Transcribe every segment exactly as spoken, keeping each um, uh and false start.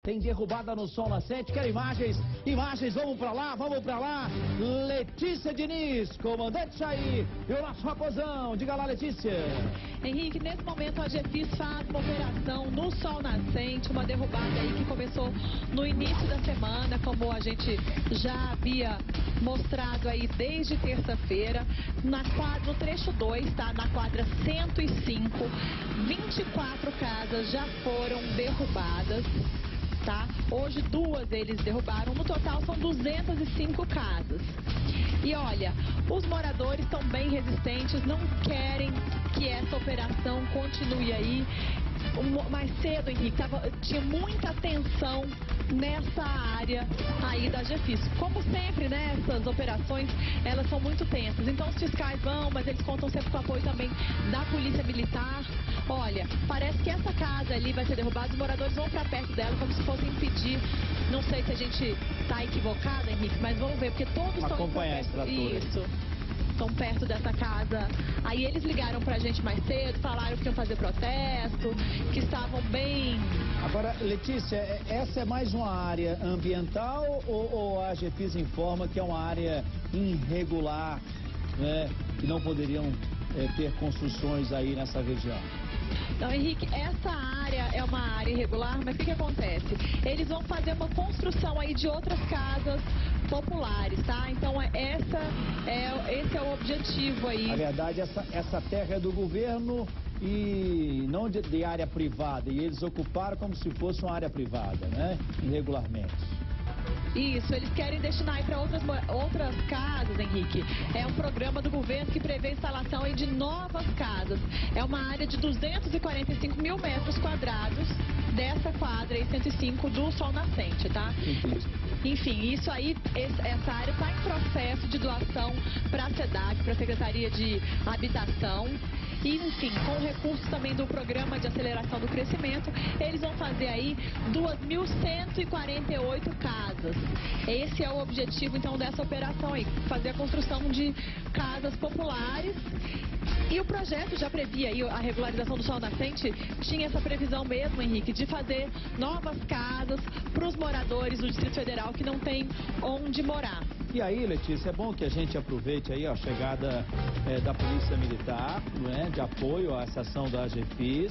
tem derrubada no Sol Nascente. Quer imagens? Imagens, vamos pra lá, vamos pra lá. Letícia Diniz, comandante aí, e o nosso Raposão. Diga lá, Letícia. Henrique, nesse momento a GEFIS faz uma operação no Sol Nascente, uma derrubada aí que começou no início da semana, como a gente já havia mostrado aí desde terça-feira, na quadra, no trecho dois, tá? Na quadra cento e cinco, vinte e quatro casas já foram derrubadas. Tá? Hoje duas eles derrubaram, no total são duzentas e cinco casas. E olha, os moradores estão bem resistentes, não querem que essa operação continue aí. Mais cedo, Henrique, tava, tinha muita tensão nessa área aí da GEFIS. Como sempre, né, essas operações, elas são muito tensas. Então os fiscais vão, mas eles contam sempre com o apoio também da Polícia Militar. Olha, parece que essa casa ali vai ser derrubada, os moradores vão para perto dela como se fosse impedir. Não sei se a gente está equivocado, Henrique, mas vamos ver, porque todos estão acompanhar esse trator. Isso. Estão perto dessa casa. Aí eles ligaram pra gente mais cedo, falaram que iam fazer protesto, que estavam bem... Agora, Letícia, essa é mais uma área ambiental ou, ou a GEFIS informa que é uma área irregular, né, que não poderiam é, ter construções aí nessa região? Não, Henrique, essa área é uma área irregular, mas o que, que acontece? Eles vão fazer uma construção aí de outras casas populares, tá? Então essa é, esse é o objetivo aí. Na verdade, essa, essa terra é do governo e não de, de área privada, e eles ocuparam como se fosse uma área privada, né? Irregularmente. Isso, eles querem destinar aí para outras, outras casas, Henrique. É um programa do governo que prevê a instalação aí de novas casas. É uma área de duzentos e quarenta e cinco mil metros quadrados dessa quadra aí, cento e cinco do Sol Nascente, tá? Entendi. Enfim, isso aí, essa área está em processo de doação para a SEDAC, para a Secretaria de Habitação. E, enfim, com recursos também do Programa de Aceleração do Crescimento, eles vão fazer aí duas mil cento e quarenta e oito casas. Esse é o objetivo, então, dessa operação aí, fazer a construção de casas populares. E o projeto já previa aí a regularização do Sol Nascente, tinha essa previsão mesmo, Henrique, de fazer novas casas para os moradores do Distrito Federal que não tem onde morar. E aí, Letícia, é bom que a gente aproveite aí ó, a chegada é, da Polícia Militar, né, de apoio a essa ação da GEFIS,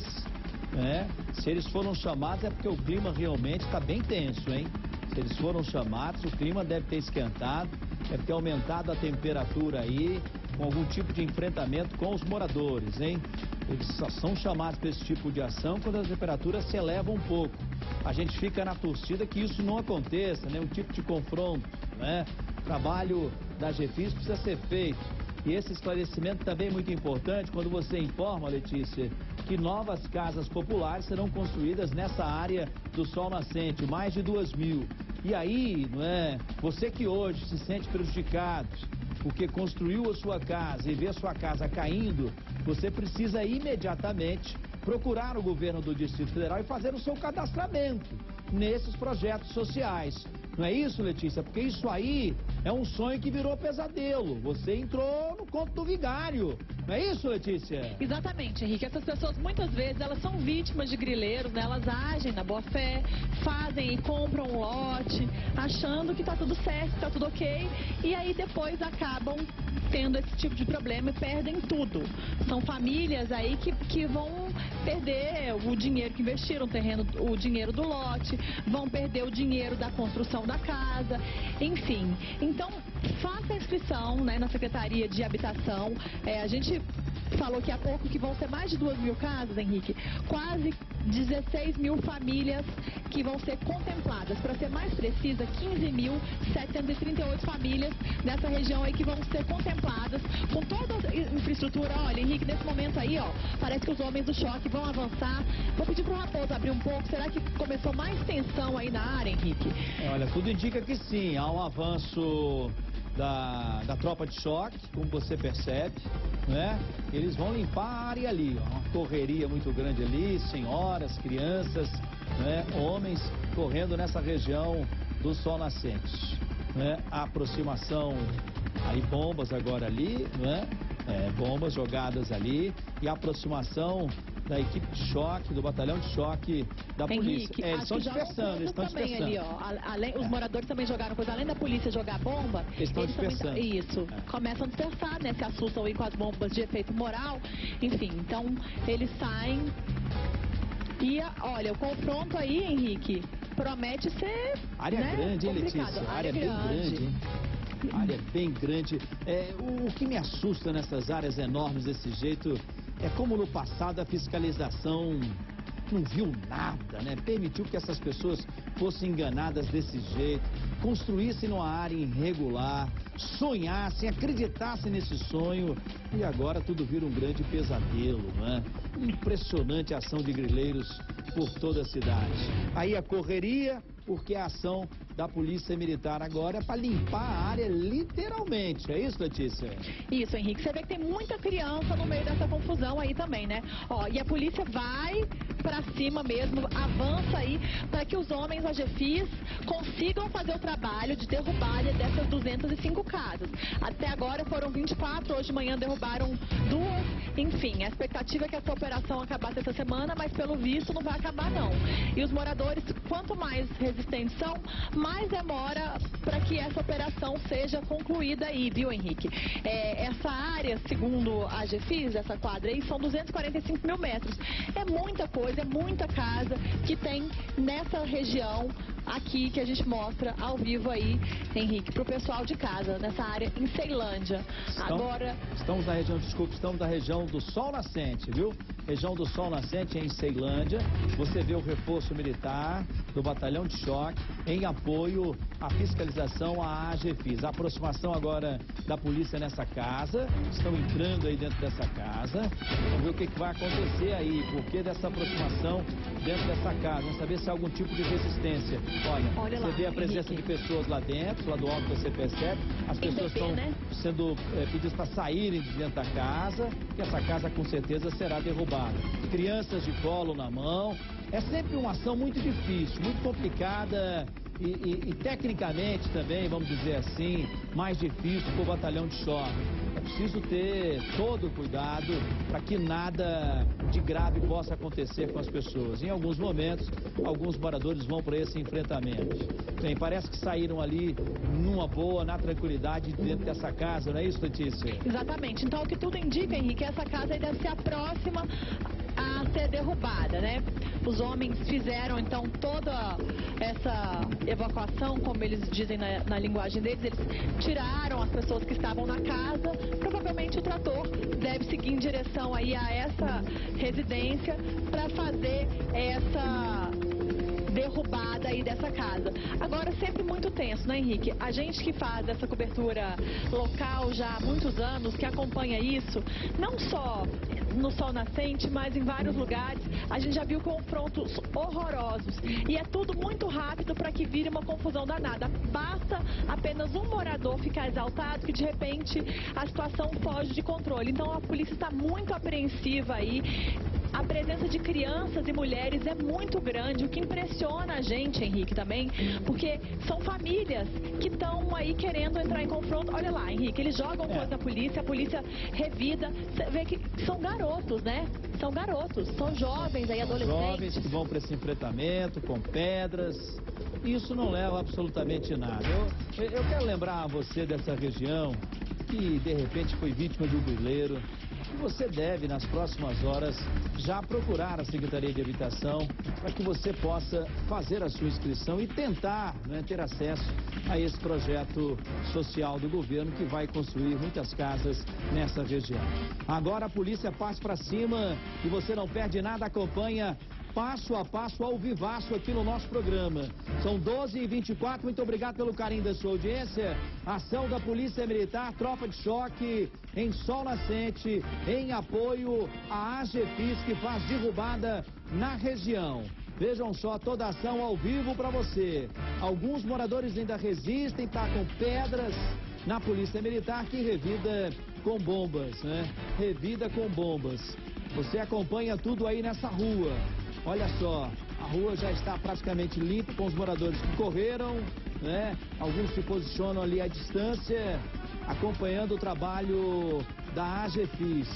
né? Se eles foram chamados é porque o clima realmente está bem tenso, hein? Se eles foram chamados, o clima deve ter esquentado, deve ter aumentado a temperatura aí, com algum tipo de enfrentamento com os moradores, hein? Eles só são chamados para esse tipo de ação quando as temperaturas se elevam um pouco. A gente fica na torcida que isso não aconteça, né? Um tipo de confronto, né? O trabalho da GEFIS precisa ser feito. E esse esclarecimento também é muito importante quando você informa, Letícia, que novas casas populares serão construídas nessa área do Sol Nascente, mais de duas mil. E aí, não é? Você que hoje se sente prejudicado porque construiu a sua casa e vê a sua casa caindo, você precisa imediatamente procurar o governo do Distrito Federal e fazer o seu cadastramento nesses projetos sociais. Não é isso, Letícia? Porque isso aí é um sonho que virou pesadelo. Você entrou no conto do vigário. Não é isso, Letícia? Exatamente, Henrique. Essas pessoas, muitas vezes, elas são vítimas de grileiros, né? Elas agem na boa fé, fazem e compram um lote, achando que tá tudo certo, que tá tudo ok, e aí depois acabam tendo esse tipo de problema e perdem tudo. São famílias aí que, que vão perder o dinheiro que investiram, o terreno, o dinheiro do lote, vão perder o dinheiro da construção da casa, enfim. Então, faça a inscrição, né, na Secretaria de Habitação. É, a gente falou que há pouco que vão ser mais de duas mil casas, Henrique, quase dezesseis mil famílias que vão ser contempladas. Para ser mais precisa, quinze mil setecentas e trinta e oito famílias nessa região aí que vão ser contempladas com toda a infraestrutura. Olha, Henrique, nesse momento aí, ó, parece que os homens do choque vão avançar. Vou pedir pro Raposo abrir um pouco. Será que começou mais tensão aí na área, Henrique? É, olha, tudo indica que sim. Há um avanço da, da tropa de choque, como você percebe, né? Eles vão limpar a área ali, ó, uma correria muito grande ali, senhoras, crianças, né? Homens correndo nessa região do Sol Nascente, né? A aproximação, aí bombas agora ali, né? É, bombas jogadas ali e a aproximação da equipe de choque, do batalhão de choque da polícia. Henrique, É, eles estão acho que dispersando, eles estão também dispersando. ali, ó. A- Além, os É. moradores também jogaram coisa. Além da polícia jogar bomba, Eles estão eles também dispersando. isso, É. começam a dispersar, né? Se assustam aí com as bombas de efeito moral. Enfim, então eles saem. E a- olha, o confronto aí, Henrique, promete ser, Área né, grande, hein, complicado. Letícia? Área, Área bem grande, hein? Área bem grande. É, o, o que me assusta nessas áreas enormes desse jeito é como no passado a fiscalização não viu nada, né? Permitiu que essas pessoas fossem enganadas desse jeito, construíssem numa área irregular, sonhassem, acreditassem nesse sonho e agora tudo vira um grande pesadelo, né? Impressionante a ação de grileiros por toda a cidade. Aí a correria, porque a ação da Polícia Militar agora é para limpar a área literalmente. É isso, Letícia? Isso, Henrique. Você vê que tem muita criança no meio dessa confusão aí também, né? Ó, e a polícia vai pra cima mesmo, avança aí para que os homens AGFIS consigam fazer o trabalho de derrubada dessas duzentas e cinco casas. Até agora foram vinte e quatro, hoje de manhã derrubaram duas. Enfim, a expectativa é que essa operação acabasse essa semana, mas pelo visto não vai acabar não. E os moradores, quanto mais resistentes são, mais demora para que essa operação seja concluída aí, viu, Henrique? É, essa área, segundo a AGFIS, essa quadra aí, são duzentos e quarenta e cinco mil metros. É muita coisa, é muita casa que tem nessa região aqui que a gente mostra ao vivo aí, Henrique, para o pessoal de casa, nessa área em Ceilândia. Estão, Agora... Estamos na região, desculpe, estamos na região do Sol Nascente, viu? Região do Sol Nascente em Ceilândia. Você vê o reforço militar do batalhão de choque em apoio à fiscalização à AGFIS. A aproximação agora da polícia nessa casa. Estão entrando aí dentro dessa casa. Vamos ver o que, que vai acontecer aí. Por que dessa aproximação dentro dessa casa? Vamos saber se há algum tipo de resistência. Olha, Olha você lá, vê a presença Henrique. de pessoas lá dentro, lá do alto você percebe. As Tem pessoas bebê, estão né? sendo é, pedidas para saírem de dentro da casa, que essa casa com certeza será derrubada. Crianças de colo na mão. É sempre uma ação muito difícil, muito complicada e, e, e tecnicamente também, vamos dizer assim, mais difícil para o batalhão de choque. É preciso ter todo o cuidado para que nada de grave possa acontecer com as pessoas. Em alguns momentos, alguns moradores vão para esse enfrentamento. Bem, parece que saíram ali numa boa, na tranquilidade, dentro dessa casa, não é isso, Letícia? Exatamente. Então, o que tudo indica, Henrique, essa casa aí deve ser a próxima a ser derrubada, né? Os homens fizeram, então, toda essa evacuação, como eles dizem na, na linguagem deles, eles tiraram as pessoas que estavam na casa. Provavelmente o trator deve seguir em direção aí a essa residência para fazer essa derrubada aí dessa casa. Agora, sempre muito tenso, né, Henrique? A gente que faz essa cobertura local já há muitos anos, que acompanha isso, não só no Sol Nascente, mas em vários lugares, a gente já viu confrontos horrorosos. E é tudo muito rápido para que vire uma confusão danada. Basta apenas um morador ficar exaltado que, de repente, a situação foge de controle. Então, a polícia está muito apreensiva aí. A presença de crianças e mulheres é muito grande, o que impressiona a gente, Henrique, também, porque são famílias que estão aí querendo entrar em confronto. Olha lá, Henrique, eles jogam É. coisa na polícia, a polícia revida. Você vê que são garotos, né? São garotos, são jovens aí, São adolescentes. jovens que vão para esse enfrentamento com pedras. Isso não leva absolutamente nada. Eu, eu quero lembrar a você dessa região que de repente foi vítima de um grileiro. E você deve, nas próximas horas, já procurar a Secretaria de Habitação para que você possa fazer a sua inscrição e tentar, né, ter acesso a esse projeto social do governo que vai construir muitas casas nessa região. Agora a polícia passa para cima e você não perde nada, acompanha passo a passo ao vivaço aqui no nosso programa. São doze e vinte e quatro, muito obrigado pelo carinho da sua audiência. Ação da Polícia Militar, tropa de choque em Sol Nascente, em apoio à AGFIS, que faz derrubada na região. Vejam só, toda a ação ao vivo para você. Alguns moradores ainda resistem, tacam pedras na Polícia Militar, que revida com bombas, né? Revida com bombas. Você acompanha tudo aí nessa rua. Olha só, a rua já está praticamente limpa com os moradores que correram, né? Alguns se posicionam ali à distância, acompanhando o trabalho da AGFIS, né?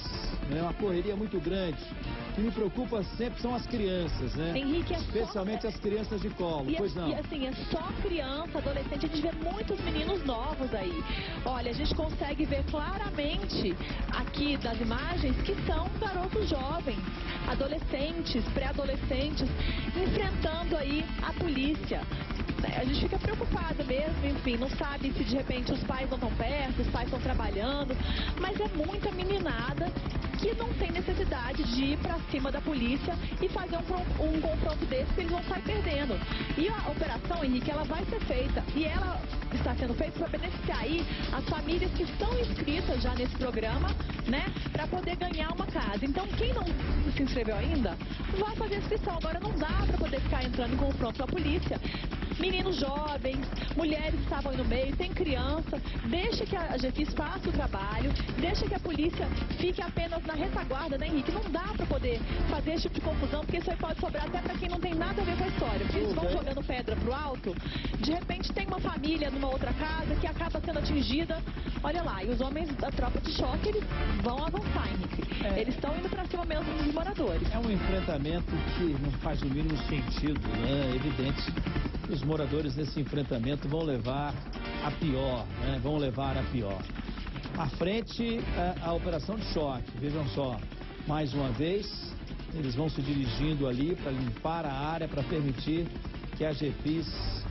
é uma correria muito grande. O que me preocupa sempre são as crianças, né? Henrique, é especialmente só... as crianças de colo, e pois é, não. E assim, é só criança, adolescente, a gente vê muitos meninos novos aí. Olha, a gente consegue ver claramente aqui das imagens que são garotos jovens, adolescentes, pré-adolescentes, enfrentando aí a polícia. A gente fica preocupado mesmo, enfim, não sabe se de repente os pais não estão perto, os pais estão trabalhando, mas é muita meninada que não tem necessidade de ir para cima da polícia e fazer um, um confronto desse, que eles vão sair perdendo. E a operação, Henrique, ela vai ser feita, e ela está sendo feita para beneficiar aí as famílias que estão inscritas já nesse programa, né, para poder ganhar uma casa. Então, quem não se inscreveu ainda, vai fazer a inscrição. Agora não dá para poder ficar entrando em confronto com a polícia. Meninos jovens, mulheres que estavam aí no meio, tem criança, deixa que a GEFIS faça o trabalho, deixa que a polícia fique apenas na retaguarda, né, Henrique? Não dá pra poder fazer esse tipo de confusão, porque isso aí pode sobrar até pra quem não tem nada a ver com a história. Porque eles vão jogando pedra pro alto, de repente tem uma família numa outra casa que acaba sendo atingida, olha lá, e os homens da tropa de choque, eles vão avançar, Henrique. É. Eles estão indo pra cima mesmo dos moradores. É um enfrentamento que não faz o mínimo sentido, né? É evidente. Os moradores desse enfrentamento vão levar a pior, né? Vão levar a pior. À frente, a, a operação de choque, vejam só, mais uma vez, eles vão se dirigindo ali para limpar a área, para permitir que a GEFIS,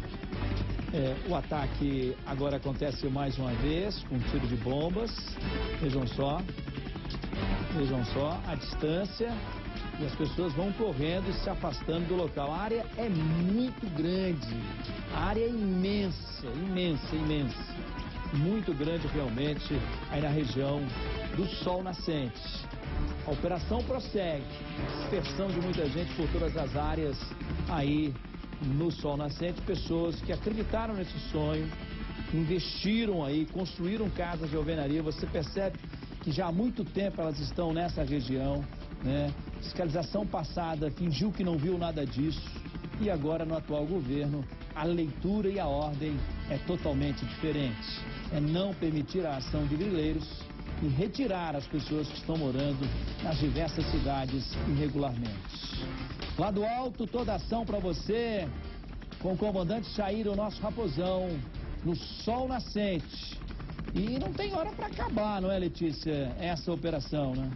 é, o ataque agora acontece mais uma vez, com tiro de bombas, vejam só, vejam só, a distância. E as pessoas vão correndo e se afastando do local. A área é muito grande. A área é imensa, imensa, imensa. Muito grande realmente aí na região do Sol Nascente. A operação prossegue. Dispersão de muita gente por todas as áreas aí no Sol Nascente. Pessoas que acreditaram nesse sonho, investiram aí, construíram casas de alvenaria. Você percebe que já há muito tempo elas estão nessa região, né? Fiscalização passada fingiu que não viu nada disso e agora no atual governo a leitura e a ordem é totalmente diferente. É não permitir a ação de grileiros e retirar as pessoas que estão morando nas diversas cidades irregularmente. Lá do alto, toda ação para você com o comandante Chair, o nosso raposão, no Sol Nascente. E não tem hora para acabar, não é, Letícia, essa operação, né?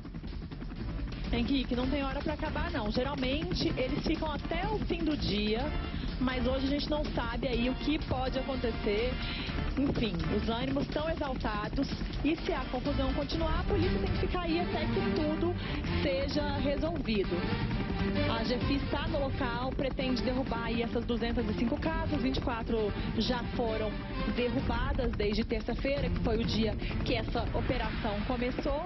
Henrique, não tem hora para acabar, não. Geralmente, eles ficam até o fim do dia, mas hoje a gente não sabe aí o que pode acontecer. Enfim, os ânimos estão exaltados e se a confusão continuar, a polícia tem que ficar aí até que tudo seja resolvido. A GEFIS está no local, pretende derrubar aí essas duzentas e cinco casas, vinte e quatro já foram derrubadas desde terça-feira, que foi o dia que essa operação começou.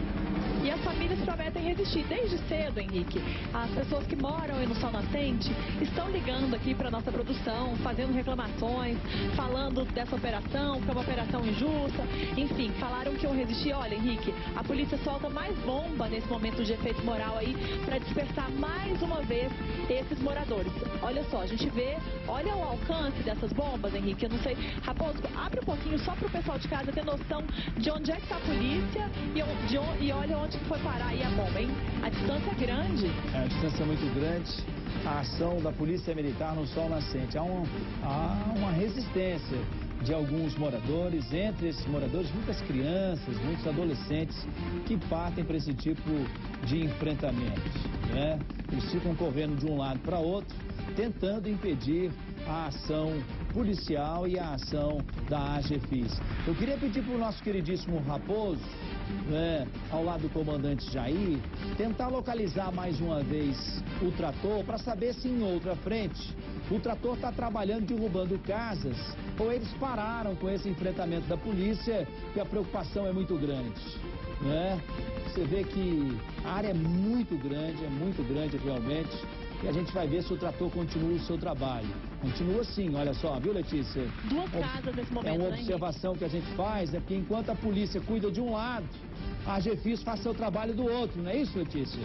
E as famílias prometem resistir. Desde cedo, Henrique, as pessoas que moram aí no Sol Nascente estão ligando aqui para nossa produção, fazendo reclamações, falando dessa operação, que é uma operação injusta. Enfim, falaram que iam resistir. Olha, Henrique, a polícia solta mais bomba nesse momento de efeito moral aí para dispersar mais uma vez esses moradores. Olha só, a gente vê, olha o alcance dessas bombas, Henrique. Eu não sei. Raposo, abre um pouquinho só para o pessoal de casa ter noção de onde é que está a polícia e, de onde, e olha onde que foi parar aí a bomba, hein? A distância é grande. É, a distância é muito grande. A ação da Polícia Militar no Sol Nascente. Há, um, há uma resistência de alguns moradores, entre esses moradores, muitas crianças, muitos adolescentes que partem para esse tipo de enfrentamento, né? Eles ficam correndo de um lado para outro, tentando impedir a ação policial e a ação da GEFIS. Eu queria pedir para o nosso queridíssimo Raposo, né, ao lado do comandante Jair, tentar localizar mais uma vez o trator para saber se em outra frente o trator está trabalhando, derrubando casas, ou eles pararam com esse enfrentamento da polícia, que a preocupação é muito grande, né? Você vê que a área é muito grande, é muito grande realmente. E a gente vai ver se o trator continua o seu trabalho. Continua sim, olha só, viu, Letícia? Duas casas nesse momento, É uma né, observação que a gente faz, né? Porque enquanto a polícia cuida de um lado, a GEFIS faz seu trabalho do outro, não é isso, Letícia?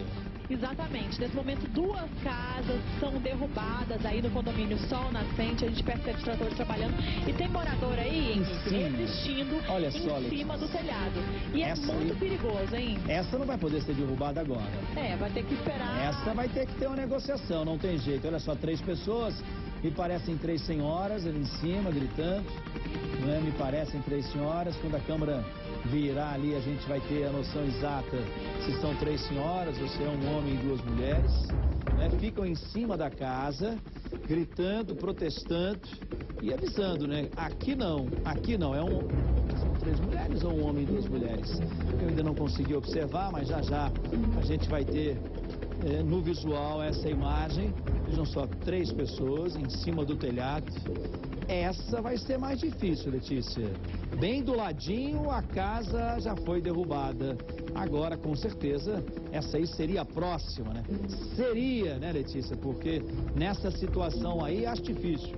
Exatamente. Nesse momento, duas casas são derrubadas aí no condomínio Sol Nascente. A gente percebe os tratores trabalhando. E tem morador aí, Henrique, resistindo Olha em só, cima do telhado. E é essa muito aí, perigoso, hein? Essa não vai poder ser derrubada agora. É, vai ter que esperar. Essa vai ter que ter uma negociação, não tem jeito. Olha só, três pessoas, me parecem três senhoras ali em cima, gritando. Não é? Me parecem três senhoras. Quando a câmera virar ali, a gente vai ter a noção exata se são três senhoras ou se é um homem e duas mulheres. Né? Ficam em cima da casa, gritando, protestando e avisando, né? Aqui não, aqui não, é um... São três mulheres ou um homem e duas mulheres? Eu ainda não consegui observar, mas já já a gente vai ter é, no visual essa imagem. Vejam só, três pessoas em cima do telhado. Essa vai ser mais difícil, Letícia. Bem do ladinho, a casa já foi derrubada. Agora, com certeza, essa aí seria a próxima, né? Seria, né, Letícia? Porque nessa situação aí, acho difícil.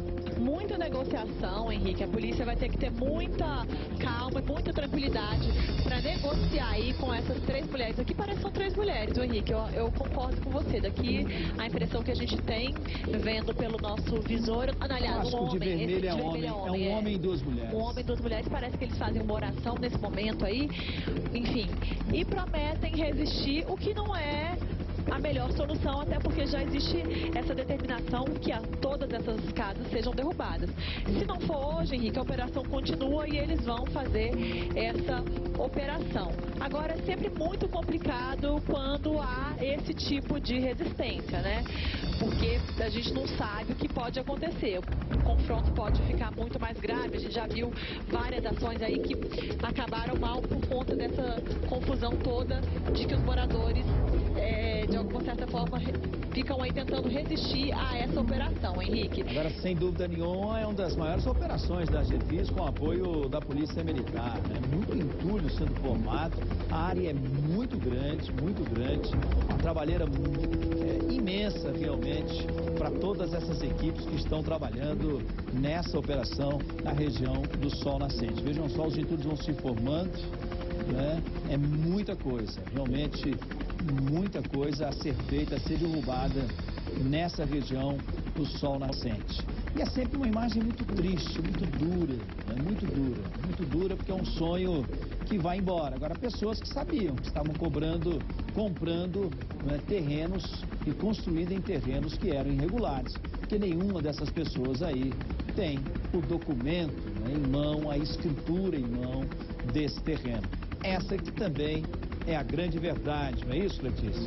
Muita negociação, Henrique. A polícia vai ter que ter muita calma e muita tranquilidade para negociar aí com essas três mulheres. Aqui parece que são três mulheres, Henrique. Eu, eu concordo com você. Daqui a impressão que a gente tem, vendo pelo nosso visor, aliás, um homem. De vermelho é, de homem, vermelho é homem. É um homem e duas mulheres. Um homem e duas mulheres. Parece que eles fazem uma oração nesse momento aí. Enfim. E prometem resistir, o que não é a melhor solução, até porque já existe essa determinação que a, todas essas casas sejam derrubadas. Se não for hoje, Henrique, a operação continua e eles vão fazer essa operação. Agora, é sempre muito complicado quando há esse tipo de resistência, né? Porque a gente não sabe o que pode acontecer. O confronto pode ficar muito mais grave. A gente já viu várias ações aí que acabaram mal por conta dessa confusão toda de que os moradores, é, de alguma certa forma, ficam aí tentando resistir a essa operação, Henrique. Agora, sem dúvida nenhuma, é uma das maiores operações da AGEFIS com apoio da Polícia Militar, né? Muito entulho sendo formado, a área é muito grande, muito grande, uma trabalheira é, imensa realmente para todas essas equipes que estão trabalhando nessa operação na região do Sol Nascente. Vejam só, os entulhos vão se formando, né? É muita coisa, realmente muita coisa a ser feita, a ser derrubada nessa região do Sol Nascente. E é sempre uma imagem muito triste, muito dura, né? muito dura, muito dura, porque é um sonho que vai embora. Agora, pessoas que sabiam, que estavam cobrando, comprando, né, terrenos e construindo em terrenos que eram irregulares, porque nenhuma dessas pessoas aí tem o documento, né, em mão, a escritura em mão desse terreno. Essa que também é a grande verdade, não é isso, Letícia?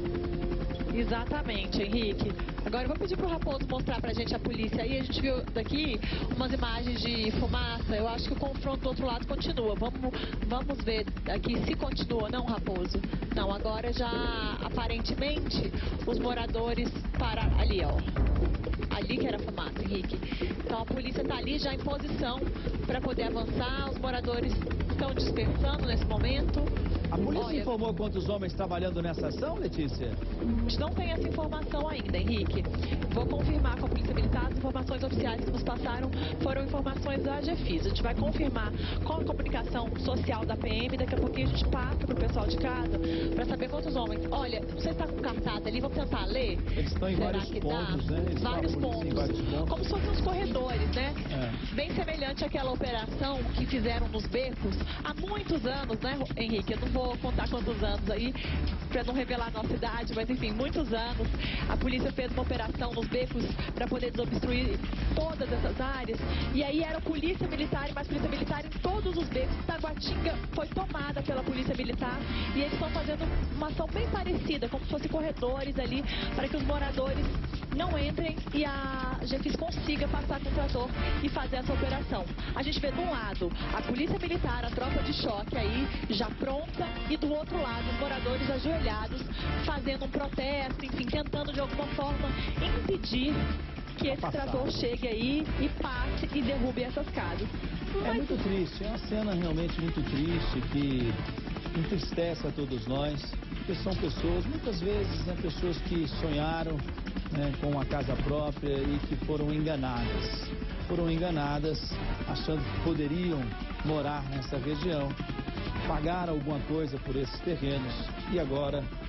Exatamente, Henrique. Agora eu vou pedir pro Raposo mostrar pra gente a polícia aí. A gente viu daqui umas imagens de fumaça. Eu acho que o confronto do outro lado continua. Vamos, vamos ver aqui se continua, não, Raposo? Não, agora já aparentemente os moradores pararam. Ali, ó. Ali que era fumaça, Henrique. Então a polícia está ali já em posição para poder avançar. Os moradores estão dispersando nesse momento. A polícia Olha, informou quantos homens trabalhando nessa ação, Letícia? A gente não tem essa informação ainda, Henrique. Vou confirmar com a Polícia Militar. As informações oficiais que nos passaram foram informações da AGEFIS. A gente vai confirmar com a comunicação social da P M. Daqui a pouquinho a gente passa para o pessoal de casa para saber quantos homens. Olha, você está com cartaz ali, vamos tentar ler? Eles estão em Será vários que pontos, dá? né? Eles Vários falam, pontos. sim, vários pontos. Como se fossem os corredores, né? É. Bem semelhante àquela operação que fizeram nos becos há muitos anos, né, Henrique? Eu não vou contar quantos anos aí, para não revelar a nossa idade, mas enfim, muitos anos. A polícia fez uma operação nos becos para poder desobstruir todas essas áreas. E aí era polícia militar e mais polícia militar em todos os becos. Taguatinga foi tomada pela polícia militar e eles estão fazendo uma ação bem parecida, como se fossem corredores ali, para que os moradores não entrem e a AGEFIS consiga passar com o trator e fazer essa operação. A gente vê de um lado a polícia militar, a tropa de choque aí já pronta, e do outro lado os moradores ajoelhados fazendo um protesto, enfim, tentando de alguma forma impedir que esse trator chegue aí e passe e derrube essas casas. É muito triste, é uma cena realmente muito triste que entristece a todos nós, porque são pessoas, muitas vezes, né, pessoas que sonharam, né, com uma casa própria e que foram enganadas. Foram enganadas achando que poderiam morar nessa região, pagar alguma coisa por esses terrenos e agora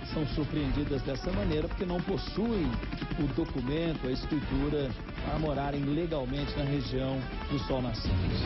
são surpreendidas dessa maneira porque não possuem o documento, a escritura para morarem legalmente na região do Sol Nascente.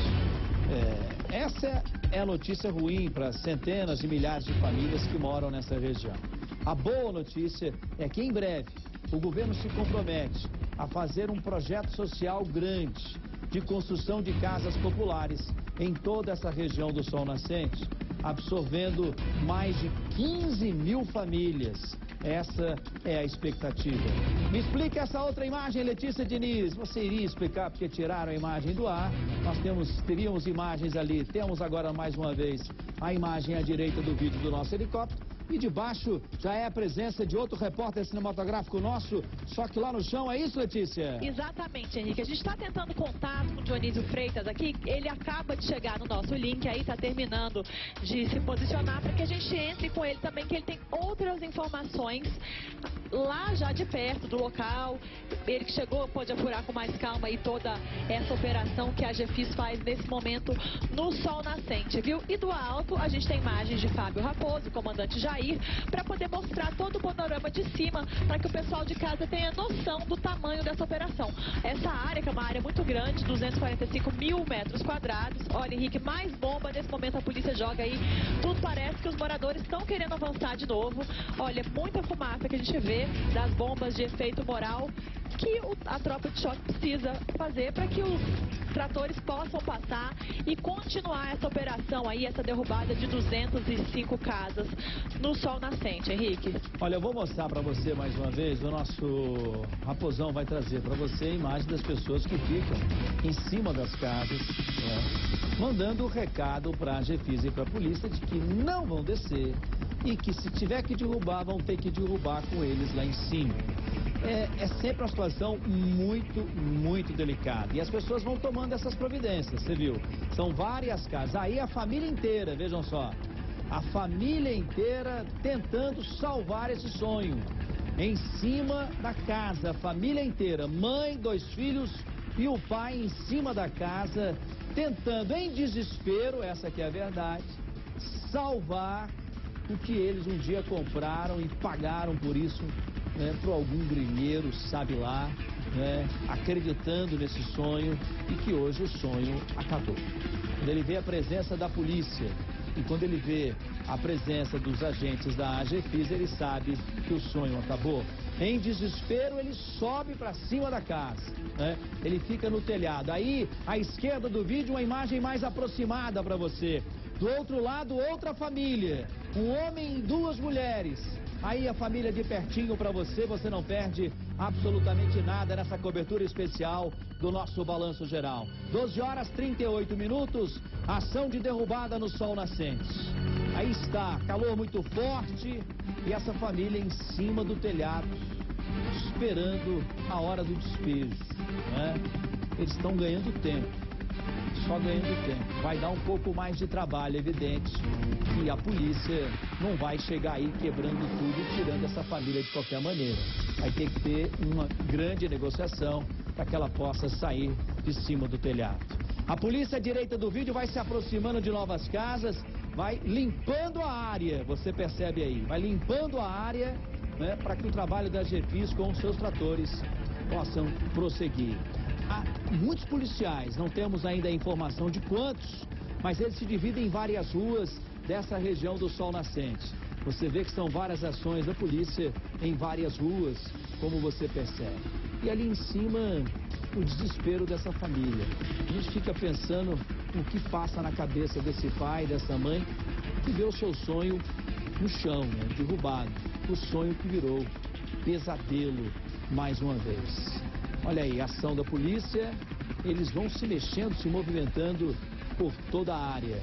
É, essa é a notícia ruim para centenas de milhares de famílias que moram nessa região. A boa notícia é que em breve o governo se compromete a fazer um projeto social grande de construção de casas populares em toda essa região do Sol Nascente, absorvendo mais de quinze mil famílias. Essa é a expectativa. Me explica essa outra imagem, Letícia Diniz. Você iria explicar porque tiraram a imagem do ar. Nós temos, teríamos imagens ali. Temos agora mais uma vez a imagem à direita do vídeo do nosso helicóptero. E debaixo já é a presença de outro repórter cinematográfico nosso, só que lá no chão, é isso, Letícia? Exatamente, Henrique. A gente está tentando contato com o Dionísio Freitas aqui. Ele acaba de chegar no nosso link, aí está terminando de se posicionar para que a gente entre com ele também, que ele tem outras informações lá já de perto do local. Ele que chegou pode apurar com mais calma aí toda essa operação que a GeFis faz nesse momento no Sol Nascente, viu? E do alto a gente tem imagens de Fábio Raposo, comandante Jair, para poder mostrar todo o panorama de cima, para que o pessoal de casa tenha noção do tamanho dessa operação. Essa área, que é uma área muito grande, duzentos e quarenta e cinco mil metros quadrados. Olha, Henrique, mais bomba. Nesse momento a polícia joga aí. Tudo parece que os moradores estão querendo avançar de novo. Olha, muita fumaça que a gente vê das bombas de efeito moral que a tropa de choque precisa fazer para que os tratores possam passar e continuar essa operação aí, essa derrubada de duzentas e cinco casas no Sol Nascente, Henrique. Olha, eu vou mostrar para você mais uma vez, o nosso Raposão vai trazer para você a imagem das pessoas que ficam em cima das casas, né, mandando o recado para a GeFis e para a polícia de que não vão descer e que se tiver que derrubar, vão ter que derrubar com eles lá em cima. É, é sempre uma situação muito, muito delicada. E as pessoas vão tomando essas providências, você viu? São várias casas. Aí a família inteira, vejam só. A família inteira tentando salvar esse sonho. Em cima da casa, a família inteira. Mãe, dois filhos e o pai em cima da casa, tentando em desespero, essa que é a verdade, salvar o que eles um dia compraram e pagaram por isso, né, para algum grilheiro, sabe lá, né, acreditando nesse sonho e que hoje o sonho acabou. Quando ele vê a presença da polícia e quando ele vê a presença dos agentes da GeFis, ele sabe que o sonho acabou. Em desespero, ele sobe para cima da casa, né? Ele fica no telhado. Aí, à esquerda do vídeo, uma imagem mais aproximada para você. Do outro lado, outra família, um homem e duas mulheres. Aí a família de pertinho para você, você não perde absolutamente nada nessa cobertura especial do nosso Balanço Geral. doze horas e trinta e oito minutos, ação de derrubada no Sol Nascente. Aí está, calor muito forte e essa família em cima do telhado, esperando a hora do despejo, né? Eles estão ganhando tempo. Só ganhando tempo. Vai dar um pouco mais de trabalho, evidente, e a polícia não vai chegar aí quebrando tudo e tirando essa família de qualquer maneira. Vai ter que ter uma grande negociação para que ela possa sair de cima do telhado. A polícia à direita do vídeo vai se aproximando de novas casas, vai limpando a área, você percebe aí, vai limpando a área, né, para que o trabalho da GeFis com os seus tratores possam prosseguir. Há muitos policiais, não temos ainda a informação de quantos, mas eles se dividem em várias ruas dessa região do Sol Nascente. Você vê que são várias ações da polícia em várias ruas, como você percebe. E ali em cima, o desespero dessa família. A gente fica pensando no que passa na cabeça desse pai, dessa mãe, que vê o seu sonho no chão, né, derrubado. O sonho que virou pesadelo mais uma vez. Olha aí, a ação da polícia, eles vão se mexendo, se movimentando por toda a área.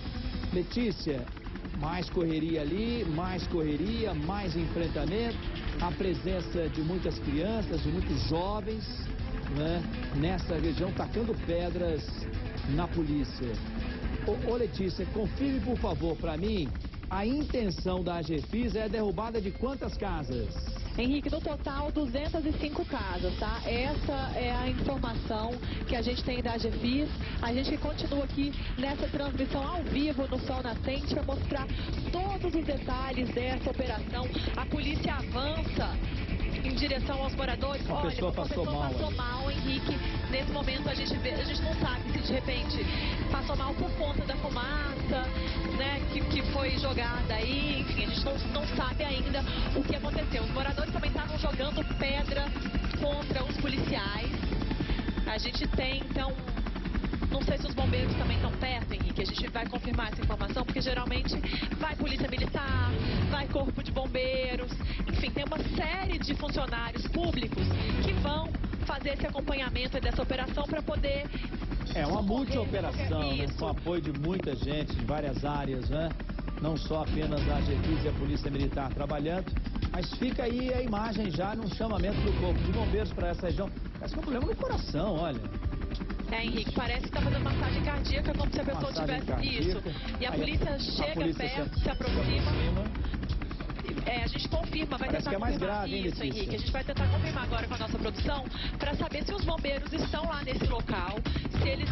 Letícia, mais correria ali, mais correria, mais enfrentamento, a presença de muitas crianças, de muitos jovens, né, nessa região, tacando pedras na polícia. Ô, ô Letícia, confirme por favor para mim, a intenção da GeFis é a derrubada de quantas casas? Henrique, no total, duzentas e cinco casas, tá? Essa é a informação que a gente tem da AGEFIS. A gente continua aqui nessa transmissão ao vivo no Sol Nascente para mostrar todos os detalhes dessa operação. A polícia avança em direção aos moradores. Uma Olha, pessoa passou pessoa mal, passou mal, Henrique. Nesse momento a gente, vê, a gente não sabe se de repente passou mal por conta da fumaça, né, que, que foi jogada aí. Enfim, a gente não, não sabe ainda o que aconteceu. Os moradores também estavam jogando pedra contra os policiais. A gente tem, então, não sei se os bombeiros também estão perto, Henrique. A gente vai confirmar essa informação, porque geralmente vai polícia militar, vai corpo de bombeiros. Enfim, tem uma série de funcionários públicos que vão fazer esse acompanhamento dessa operação para poder... É uma multi-operação, né, com apoio de muita gente, de várias áreas, né? Não só apenas a AGEFIS e a Polícia Militar trabalhando, mas fica aí a imagem já num chamamento do Corpo de Bombeiros para essa região. Parece que é um problema no coração, olha. É, Henrique, parece que está fazendo massagem cardíaca, como se a pessoa Massagem tivesse cardíaca. isso. E a Aí polícia a chega polícia perto, se, se aproxima. se aproxima. É, a gente confirma, vai Parece tentar que é mais confirmar grave, hein, isso, Letícia? Henrique. A gente vai tentar confirmar agora com a nossa produção para saber se os bombeiros estão lá nesse local, se eles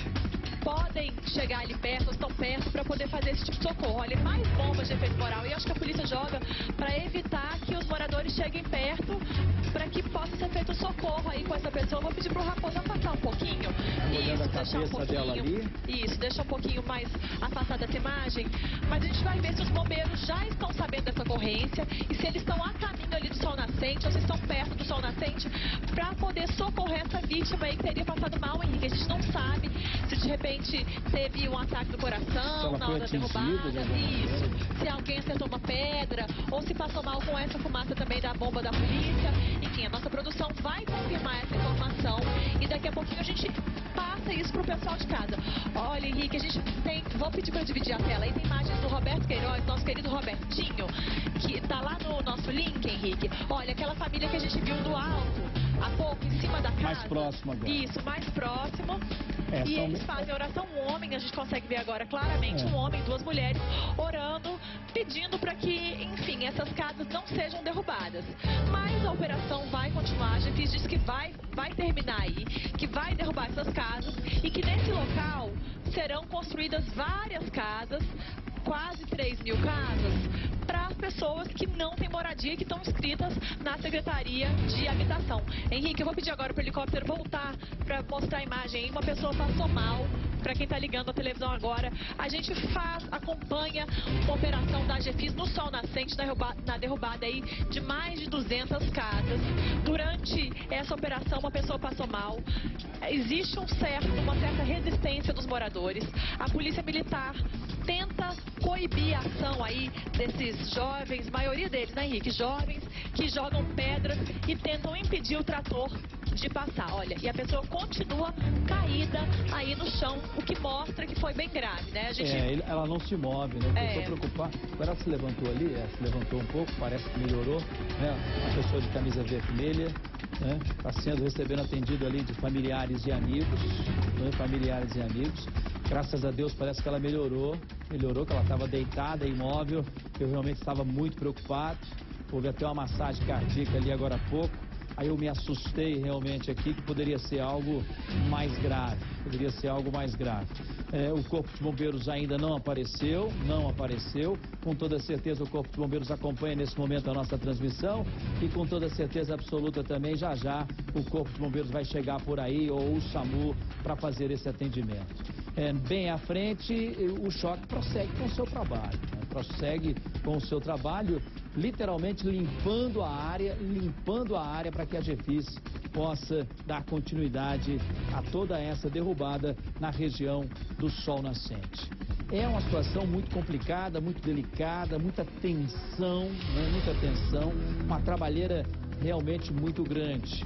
podem chegar ali perto, ou estão perto, para poder fazer esse tipo de socorro. Olha, mais bombas de efeito moral. E eu acho que a polícia joga para evitar que os moradores cheguem perto, para que possa ser feito o socorro aí com essa pessoa. Vou pedir para o Raposo afastar um pouquinho. Olhando a deixar um cabeça dela ali. Isso, deixa um pouquinho mais afastada essa imagem. Mas a gente vai ver se os bombeiros já estão sabendo dessa ocorrência e se eles estão a caminho ali do Sol Nascente ou se estão perto do Sol Nascente para poder socorrer essa vítima aí que teria passado mal, Henrique. A gente não sabe se de repente teve um ataque do coração na hora da derrubada, isso, se alguém acertou uma pedra ou se passou mal com essa fumaça também da bomba da polícia. Enfim, a nossa produção vai confirmar essa informação e daqui a pouquinho a gente passa isso pro pessoal de casa. Olha, Henrique, a gente tem, vou pedir para dividir a tela, aí tem imagens do Roberto Queiroz, nosso querido Robertinho, que tá lá no nosso link, Henrique. Olha, aquela família que a gente viu do alto há pouco, em cima da casa. Mais próximo agora. Isso, mais próximo. É, e são... eles fazem oração, um homem, a gente consegue ver agora claramente, é. um homem, duas mulheres, orando, pedindo para que, enfim, essas casas não sejam derrubadas. Mas a operação vai continuar, a AGEFIS diz que vai, vai terminar aí, que vai derrubar essas casas e que nesse local serão construídas várias casas, quase três mil casas, para as pessoas que não têm moradia e que estão inscritas na Secretaria de Habitação. Henrique, eu vou pedir agora para o helicóptero voltar para mostrar a imagem aí. Uma pessoa passou mal, para quem está ligando a televisão agora. A gente faz, acompanha uma operação da AGEFIS no Sol Nascente, na derrubada, na derrubada aí de mais de duzentas casas. Durante essa operação, uma pessoa passou mal. Existe um certo, uma certa resistência dos moradores. A Polícia Militar tenta coibir a ação aí desses jovens, maioria deles, né, Henrique? Jovens que jogam pedras e tentam impedir o trator de passar. Olha, e a pessoa continua caída aí no chão, o que mostra que foi bem grave, né? A gente... É, ela não se move, né? É. Eu tô preocupado. Agora ela se levantou ali, é, se levantou um pouco, parece que melhorou, né? Uma pessoa de camisa vermelha, né? Está sendo, recebendo atendido ali de familiares e amigos, né? Familiares e amigos. Graças a Deus parece que ela melhorou, melhorou, que ela estava deitada, imóvel. Eu realmente estava muito preocupado. Houve até uma massagem cardíaca ali agora há pouco. Aí eu me assustei realmente aqui que poderia ser algo mais grave, poderia ser algo mais grave. É, o Corpo de Bombeiros ainda não apareceu, não apareceu. Com toda certeza o Corpo de Bombeiros acompanha nesse momento a nossa transmissão e com toda certeza absoluta também já já o Corpo de Bombeiros vai chegar por aí ou o SAMU para fazer esse atendimento. É, bem à frente, o choque prossegue com o seu trabalho, né? Prossegue com o seu trabalho, literalmente limpando a área, limpando a área para que a AGEFIS possa dar continuidade a toda essa derrubada na região do Sol Nascente. É uma situação muito complicada, muito delicada, muita tensão, né? Muita tensão, uma trabalheira realmente muito grande.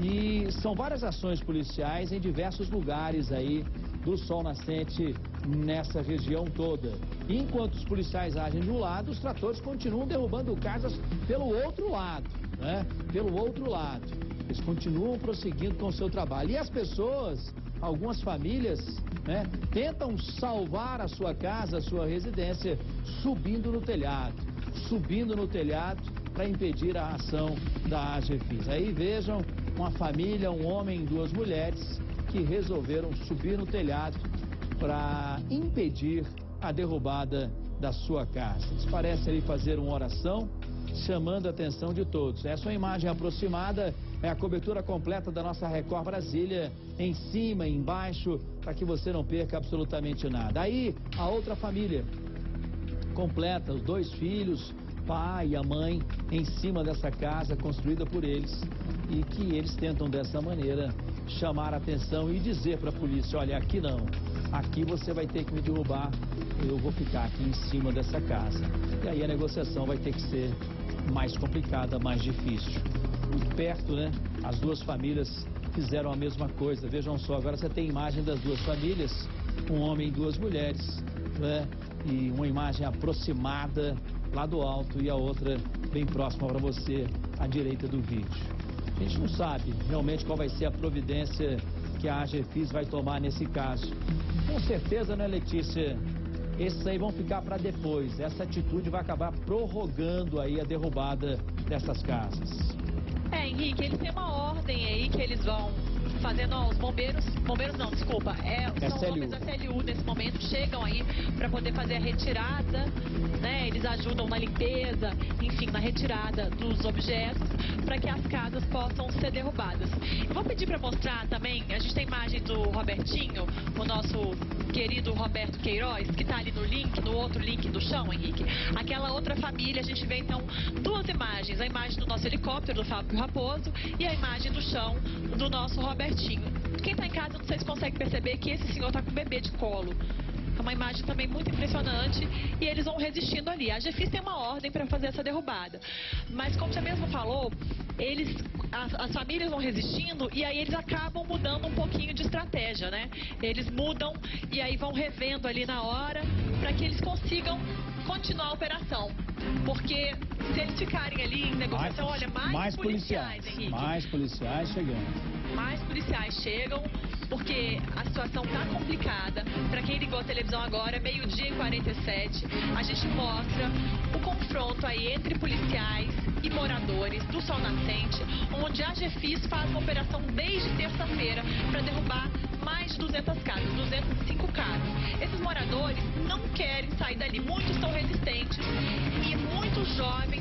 E são várias ações policiais em diversos lugares aí do Sol Nascente nessa região toda. E enquanto os policiais agem de um lado, os tratores continuam derrubando casas pelo outro lado, né? Pelo outro lado. Eles continuam prosseguindo com o seu trabalho. E as pessoas, algumas famílias, né, tentam salvar a sua casa, a sua residência, subindo no telhado. Subindo no telhado para impedir a ação da AGEFIS. Aí vejam uma família, um homem e duas mulheres que resolveram subir no telhado para impedir a derrubada da sua casa. Eles parecem ali fazer uma oração, chamando a atenção de todos. Essa é uma imagem aproximada, é a cobertura completa da nossa Record Brasília, em cima, embaixo, para que você não perca absolutamente nada. Aí, a outra família completa, os dois filhos, pai e a mãe, em cima dessa casa construída por eles, e que eles tentam dessa maneira chamar a atenção e dizer para a polícia: olha, aqui não, aqui você vai ter que me derrubar, eu vou ficar aqui em cima dessa casa. E aí a negociação vai ter que ser mais complicada, mais difícil. Muito perto, né? As duas famílias fizeram a mesma coisa. Vejam só, agora você tem imagem das duas famílias, um homem e duas mulheres, né? E uma imagem aproximada lá do alto e a outra bem próxima para você à direita do vídeo. A gente não sabe realmente qual vai ser a providência que a AGEFIS vai tomar nesse caso. Com certeza, né, Letícia? Esses aí vão ficar para depois. Essa atitude vai acabar prorrogando aí a derrubada dessas casas. É, Henrique, eles têm uma ordem aí que eles vão fazendo, ó, os bombeiros, bombeiros não, desculpa, é, são S L U. homens da S L U nesse momento, chegam aí para poder fazer a retirada, né, eles ajudam na limpeza, enfim, na retirada dos objetos, para que as casas possam ser derrubadas. Eu vou pedir para mostrar também, a gente tem imagem do Robertinho, o nosso querido Roberto Queiroz, que está ali no link, no outro link do chão, Henrique. Aquela outra família, a gente vê então duas imagens, a imagem do nosso helicóptero, do Fábio Raposo, e a imagem do chão do nosso Robertinho. Quem está em casa, não sei se consegue perceber que esse senhor está com o bebê de colo. É uma imagem também muito impressionante e eles vão resistindo ali. A AGEFIS tem uma ordem para fazer essa derrubada. Mas como você mesmo falou, eles, as, as famílias vão resistindo e aí eles acabam mudando um pouquinho de estratégia, né? Eles mudam e aí vão revendo ali na hora para que eles consigam continuar a operação. Porque se eles ficarem ali em negociação, mais, olha, mais, mais policiais, policiais, Henrique. Mais policiais chegando. Mais policiais chegam, porque a situação está complicada. Para quem ligou a televisão agora, meio-dia e quarenta e sete, a gente mostra o confronto aí entre policiais e moradores do Sol Nascente, onde a AGEFIS faz uma operação desde terça-feira para derrubar mais de duzentas casas, duzentas e cinco casas. Esses moradores não querem sair dali, muitos estão resistentes e muitos jovens,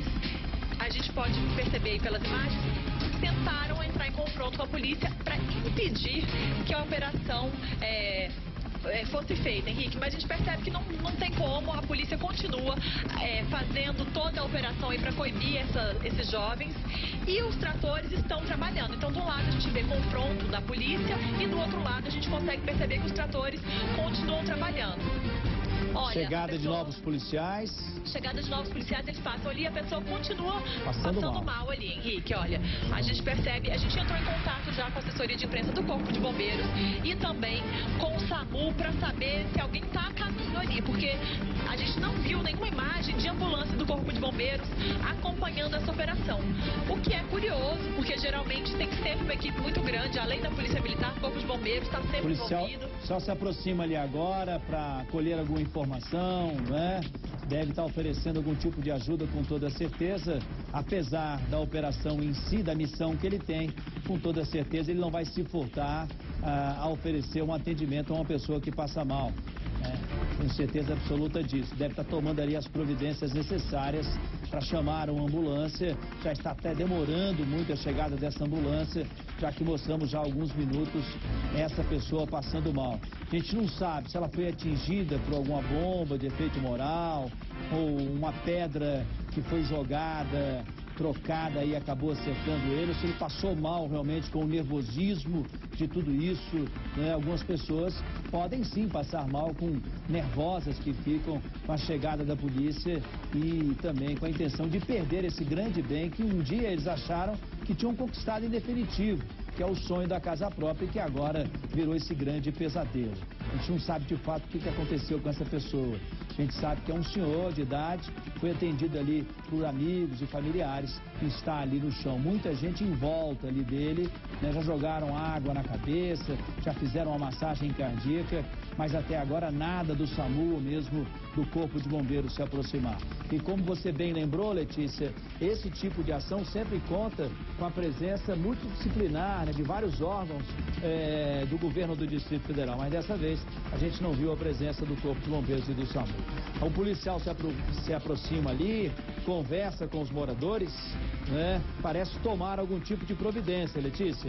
a gente pode perceber aí pelas imagens, tentaram entrar em confronto com a polícia para impedir que a operação é, é, fosse feita, Henrique. Mas a gente percebe que não, não tem como, a polícia continua é, fazendo toda a operação aí para coibir essa, esses jovens e os tratores estão trabalhando. Então, de um lado a gente vê confronto da polícia e do outro lado a gente consegue perceber que os tratores continuam trabalhando. Olha, chegada pessoa, de novos policiais. Chegada de novos policiais, eles passam ali, a pessoa continua passando, passando mal. mal ali, Henrique. Olha, a gente percebe, a gente entrou em contato já com a assessoria de imprensa do Corpo de Bombeiros e também com o SAMU para saber se alguém está a caminho ali, porque a gente não viu nenhuma imagem de ambulância do Corpo de Bombeiros acompanhando essa operação. O que é curioso, porque geralmente tem que ser uma equipe muito grande, além da Polícia Militar, o Corpo de Bombeiros está sempre policial envolvido. Só se aproxima ali agora para colher alguma informação, né? Deve estar oferecendo algum tipo de ajuda com toda certeza, apesar da operação em si, da missão que ele tem, com toda certeza ele não vai se furtar a, a oferecer um atendimento a uma pessoa que passa mal. Né? Tenho certeza absoluta disso. Deve estar tomando ali as providências necessárias para chamar uma ambulância. Já está até demorando muito a chegada dessa ambulância, já que mostramos já há alguns minutos essa pessoa passando mal. A gente não sabe se ela foi atingida por alguma bomba de efeito moral ou uma pedra que foi jogada, trocada e acabou acertando ele, ou se ele passou mal realmente com o nervosismo de tudo isso, né? Algumas pessoas podem sim passar mal com nervosas que ficam com a chegada da polícia e também com a intenção de perder esse grande bem que um dia eles acharam que tinham conquistado em definitivo, que é o sonho da casa própria e que agora virou esse grande pesadelo. A gente não sabe de fato o que aconteceu com essa pessoa. A gente sabe que é um senhor de idade, foi atendido ali por amigos e familiares está ali no chão. Muita gente em volta ali dele, né? Já jogaram água na cabeça, já fizeram uma massagem cardíaca, mas até agora nada do SAMU ou mesmo do Corpo de Bombeiros se aproximar. E como você bem lembrou, Letícia, esse tipo de ação sempre conta com a presença multidisciplinar, né, de vários órgãos é, do governo do Distrito Federal, mas dessa vez a gente não viu a presença do Corpo de Bombeiros e do SAMU. O policial se, apro se aproxima ali, conversa com os moradores, né, parece tomar algum tipo de providência, Letícia.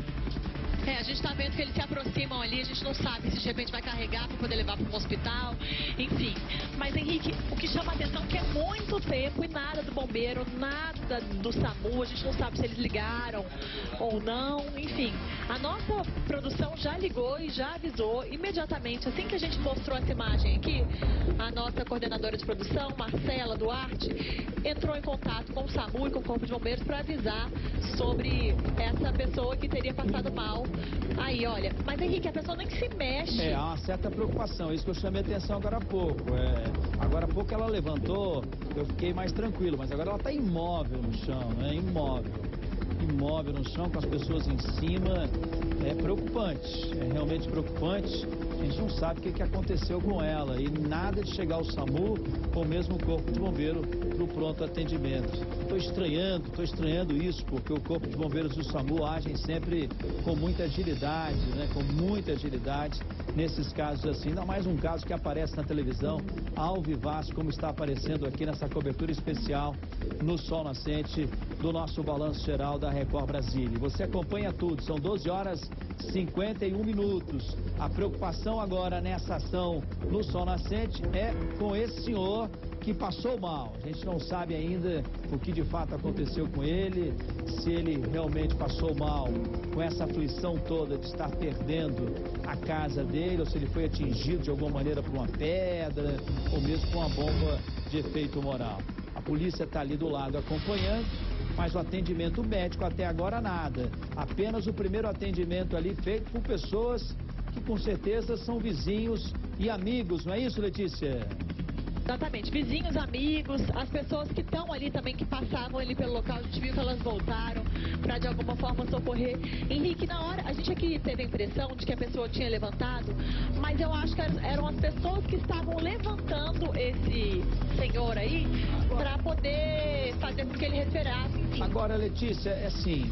É, a gente está vendo que eles se aproximam ali, a gente não sabe se de repente vai carregar para poder levar para um hospital, enfim. Mas, Henrique, o que chama a atenção é que é muito tempo e nada do bombeiro, nada do SAMU, a gente não sabe se eles ligaram ou não, enfim. A nossa produção já ligou e já avisou imediatamente, assim que a gente mostrou essa imagem aqui, a nossa coordenadora de produção, Marcela Duarte, entrou em contato com o SAMU e com o Corpo de Bombeiros para avisar sobre essa pessoa que teria passado mal. Aí, olha, mas Henrique, a pessoa nem se mexe. É, há uma certa preocupação, isso que eu chamei a atenção agora há pouco. É, agora há pouco ela levantou, eu fiquei mais tranquilo, mas agora ela está imóvel no chão, né? Imóvel. Imóvel no chão, com as pessoas em cima. É preocupante, é realmente preocupante. A gente não sabe o que, que aconteceu com ela e nada de chegar ao SAMU ou mesmo o Corpo de Bombeiro no pronto atendimento. Estou estranhando, estou estranhando isso, porque o Corpo de Bombeiros e o SAMU agem sempre com muita agilidade, né? Com muita agilidade nesses casos assim. Ainda mais um caso que aparece na televisão, ao vivaço, como está aparecendo aqui nessa cobertura especial no Sol Nascente do nosso Balanço Geral da Record Brasília. Você acompanha tudo, são doze horas e cinquenta e um minutos. A preocupação agora nessa ação no Sol Nascente é com esse senhor que passou mal. A gente não sabe ainda o que de fato aconteceu com ele, se ele realmente passou mal com essa aflição toda de estar perdendo a casa dele, ou se ele foi atingido de alguma maneira por uma pedra, ou mesmo com uma bomba de efeito moral. A polícia está ali do lado acompanhando, mas o atendimento médico até agora nada. Apenas o primeiro atendimento ali feito por pessoas que com certeza são vizinhos e amigos, não é isso, Letícia? Exatamente, vizinhos, amigos, as pessoas que estão ali também, que passavam ali pelo local, a gente viu que elas voltaram para de alguma forma socorrer. Henrique, na hora, a gente aqui teve a impressão de que a pessoa tinha levantado, mas eu acho que eram as pessoas que estavam levantando esse senhor aí para poder fazer com que ele respirasse, enfim. Agora, Letícia, é assim,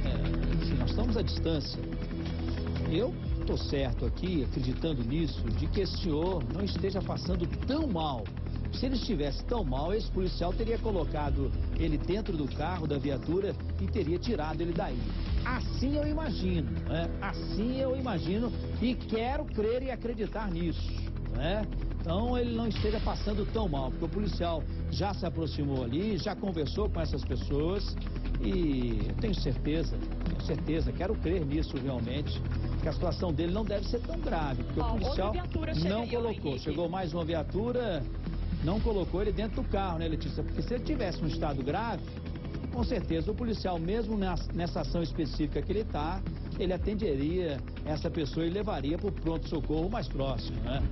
é, assim, nós estamos à distância. Eu estou certo aqui, acreditando nisso, de que esse senhor não esteja passando tão mal. Se ele estivesse tão mal, esse policial teria colocado ele dentro do carro, da viatura, e teria tirado ele daí. Assim eu imagino, né? Assim eu imagino e quero crer e acreditar nisso, né? Então ele não esteja passando tão mal, porque o policial já se aproximou ali, já conversou com essas pessoas e eu tenho certeza, tenho certeza, quero crer nisso realmente, que a situação dele não deve ser tão grave, porque Ó, o policial não aí, colocou, chegou mais uma viatura, não colocou ele dentro do carro, né, Letícia? Porque se ele tivesse um estado grave, com certeza o policial, mesmo nessa ação específica que ele está, ele atenderia essa pessoa e levaria para o pronto-socorro mais próximo, né?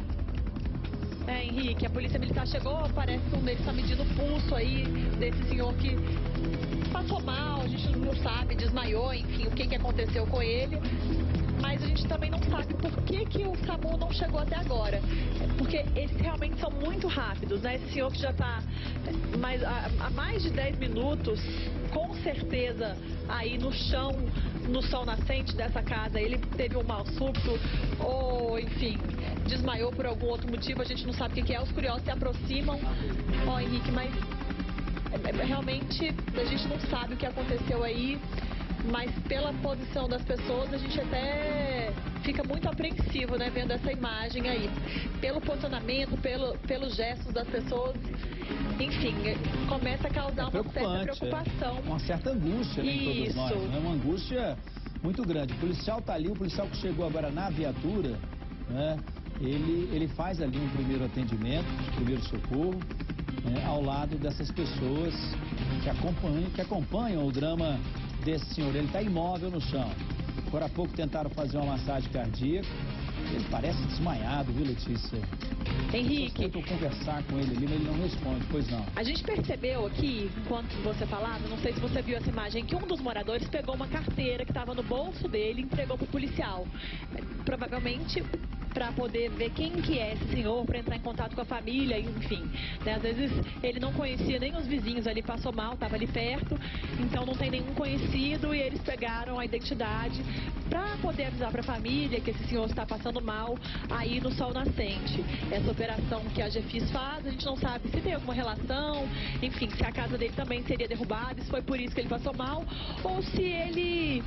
É, Henrique, a polícia militar chegou, parece que um deles está medindo o pulso aí desse senhor que passou mal, a gente não sabe, desmaiou, enfim, o que, que aconteceu com ele. Mas a gente também não sabe por que, que o SAMU não chegou até agora. Porque eles realmente são muito rápidos, né? Esse senhor que já está mais, há, há mais de dez minutos, com certeza, aí no chão, no sol nascente dessa casa, ele teve um mal súbito ou, enfim, desmaiou por algum outro motivo, a gente não sabe o que, que é. Os curiosos se aproximam. Ó, Henrique, mas realmente a gente não sabe o que aconteceu aí. Mas pela posição das pessoas, a gente até fica muito apreensivo, né, vendo essa imagem aí. Pelo posicionamento, pelo, pelos gestos das pessoas, enfim, começa a causar é uma certa preocupação. É uma certa angústia, né, em todos nós, Isso. né? Uma angústia muito grande. O policial está ali, o policial que chegou agora na viatura, né, ele, ele faz ali um primeiro atendimento, um primeiro socorro, né, ao lado dessas pessoas que acompanham, que acompanham o drama desse senhor. Ele está imóvel no chão. Agora há pouco tentaram fazer uma massagem cardíaca, Ele parece desmaiado, viu, Letícia? Henrique, tentam conversar com ele ali, mas ele não responde, pois não. A gente percebeu aqui, enquanto você falava, não sei se você viu essa imagem, que um dos moradores pegou uma carteira que estava no bolso dele e entregou para o policial. Provavelmente para poder ver quem que é esse senhor, para entrar em contato com a família, enfim. Né? Às vezes ele não conhecia nem os vizinhos ali, passou mal, estava ali perto, então não tem nenhum conhecido e eles pegaram a identidade para poder avisar para a família que esse senhor está passando mal aí no Sol Nascente. Essa operação que a GeFis faz, a gente não sabe se tem alguma relação, enfim, se a casa dele também seria derrubada, se foi por isso que ele passou mal, ou se ele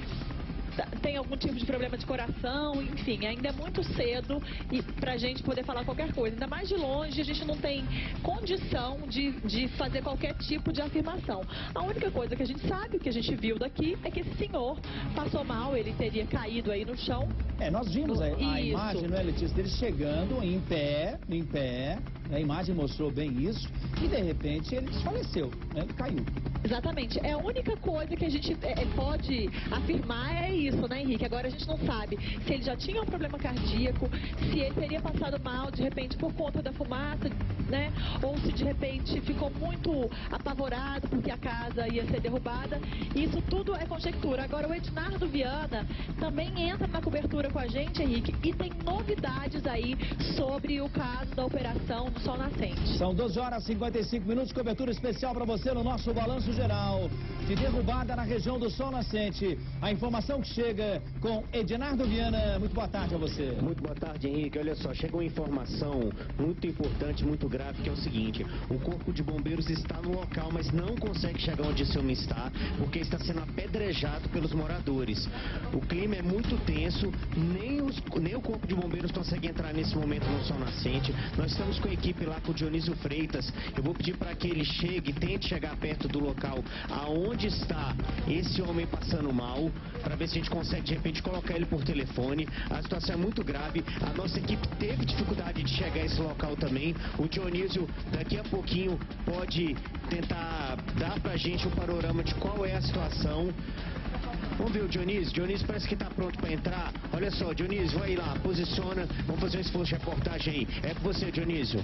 tem algum tipo de problema de coração, enfim, ainda é muito cedo e pra gente poder falar qualquer coisa. Ainda mais de longe, a gente não tem condição de, de fazer qualquer tipo de afirmação. A única coisa que a gente sabe, que a gente viu daqui, é que esse senhor passou mal, ele teria caído aí no chão. É, nós vimos a, a imagem, não é, Letícia, dele chegando em pé, em pé, a imagem mostrou bem isso, e de repente ele desfaleceu, né, ele caiu. Exatamente, é a única coisa que a gente é, pode afirmar é isso, né, Henrique? Agora a gente não sabe se ele já tinha um problema cardíaco, se ele teria passado mal de repente por conta da fumaça, né? Ou se de repente ficou muito apavorado porque a casa ia ser derrubada. Isso tudo é conjectura. Agora o Ednardo Viana também entra na cobertura com a gente, Henrique, e tem novidades aí sobre o caso da operação do Sol Nascente. São doze horas e cinquenta e cinco minutos, cobertura especial para você no nosso balanço geral de derrubada na região do Sol Nascente. A informação que chega com Ednardo Viana. Muito boa tarde a você. Muito boa tarde, Henrique. Olha só, chegou uma informação muito importante, muito grave, que é o seguinte: o Corpo de Bombeiros está no local, mas não consegue chegar onde esse homem está, porque está sendo apedrejado pelos moradores. O clima é muito tenso, nem, os, nem o Corpo de Bombeiros consegue entrar nesse momento no Sol Nascente. Nós estamos com a equipe lá, com o Dionísio Freitas. Eu vou pedir para que ele chegue, tente chegar perto do local aonde está esse homem passando mal, para ver se a gente consegue de repente colocar ele por telefone. A situação é muito grave, a nossa equipe teve dificuldade de chegar a esse local também. O Dionísio daqui a pouquinho pode tentar dar pra gente um panorama de qual é a situação. Vamos ver o Dionísio. Dionísio parece que está pronto para entrar. Olha só, Dionísio, vai lá, posiciona. Vamos fazer um esforço de reportagem aí. É com você, Dionísio.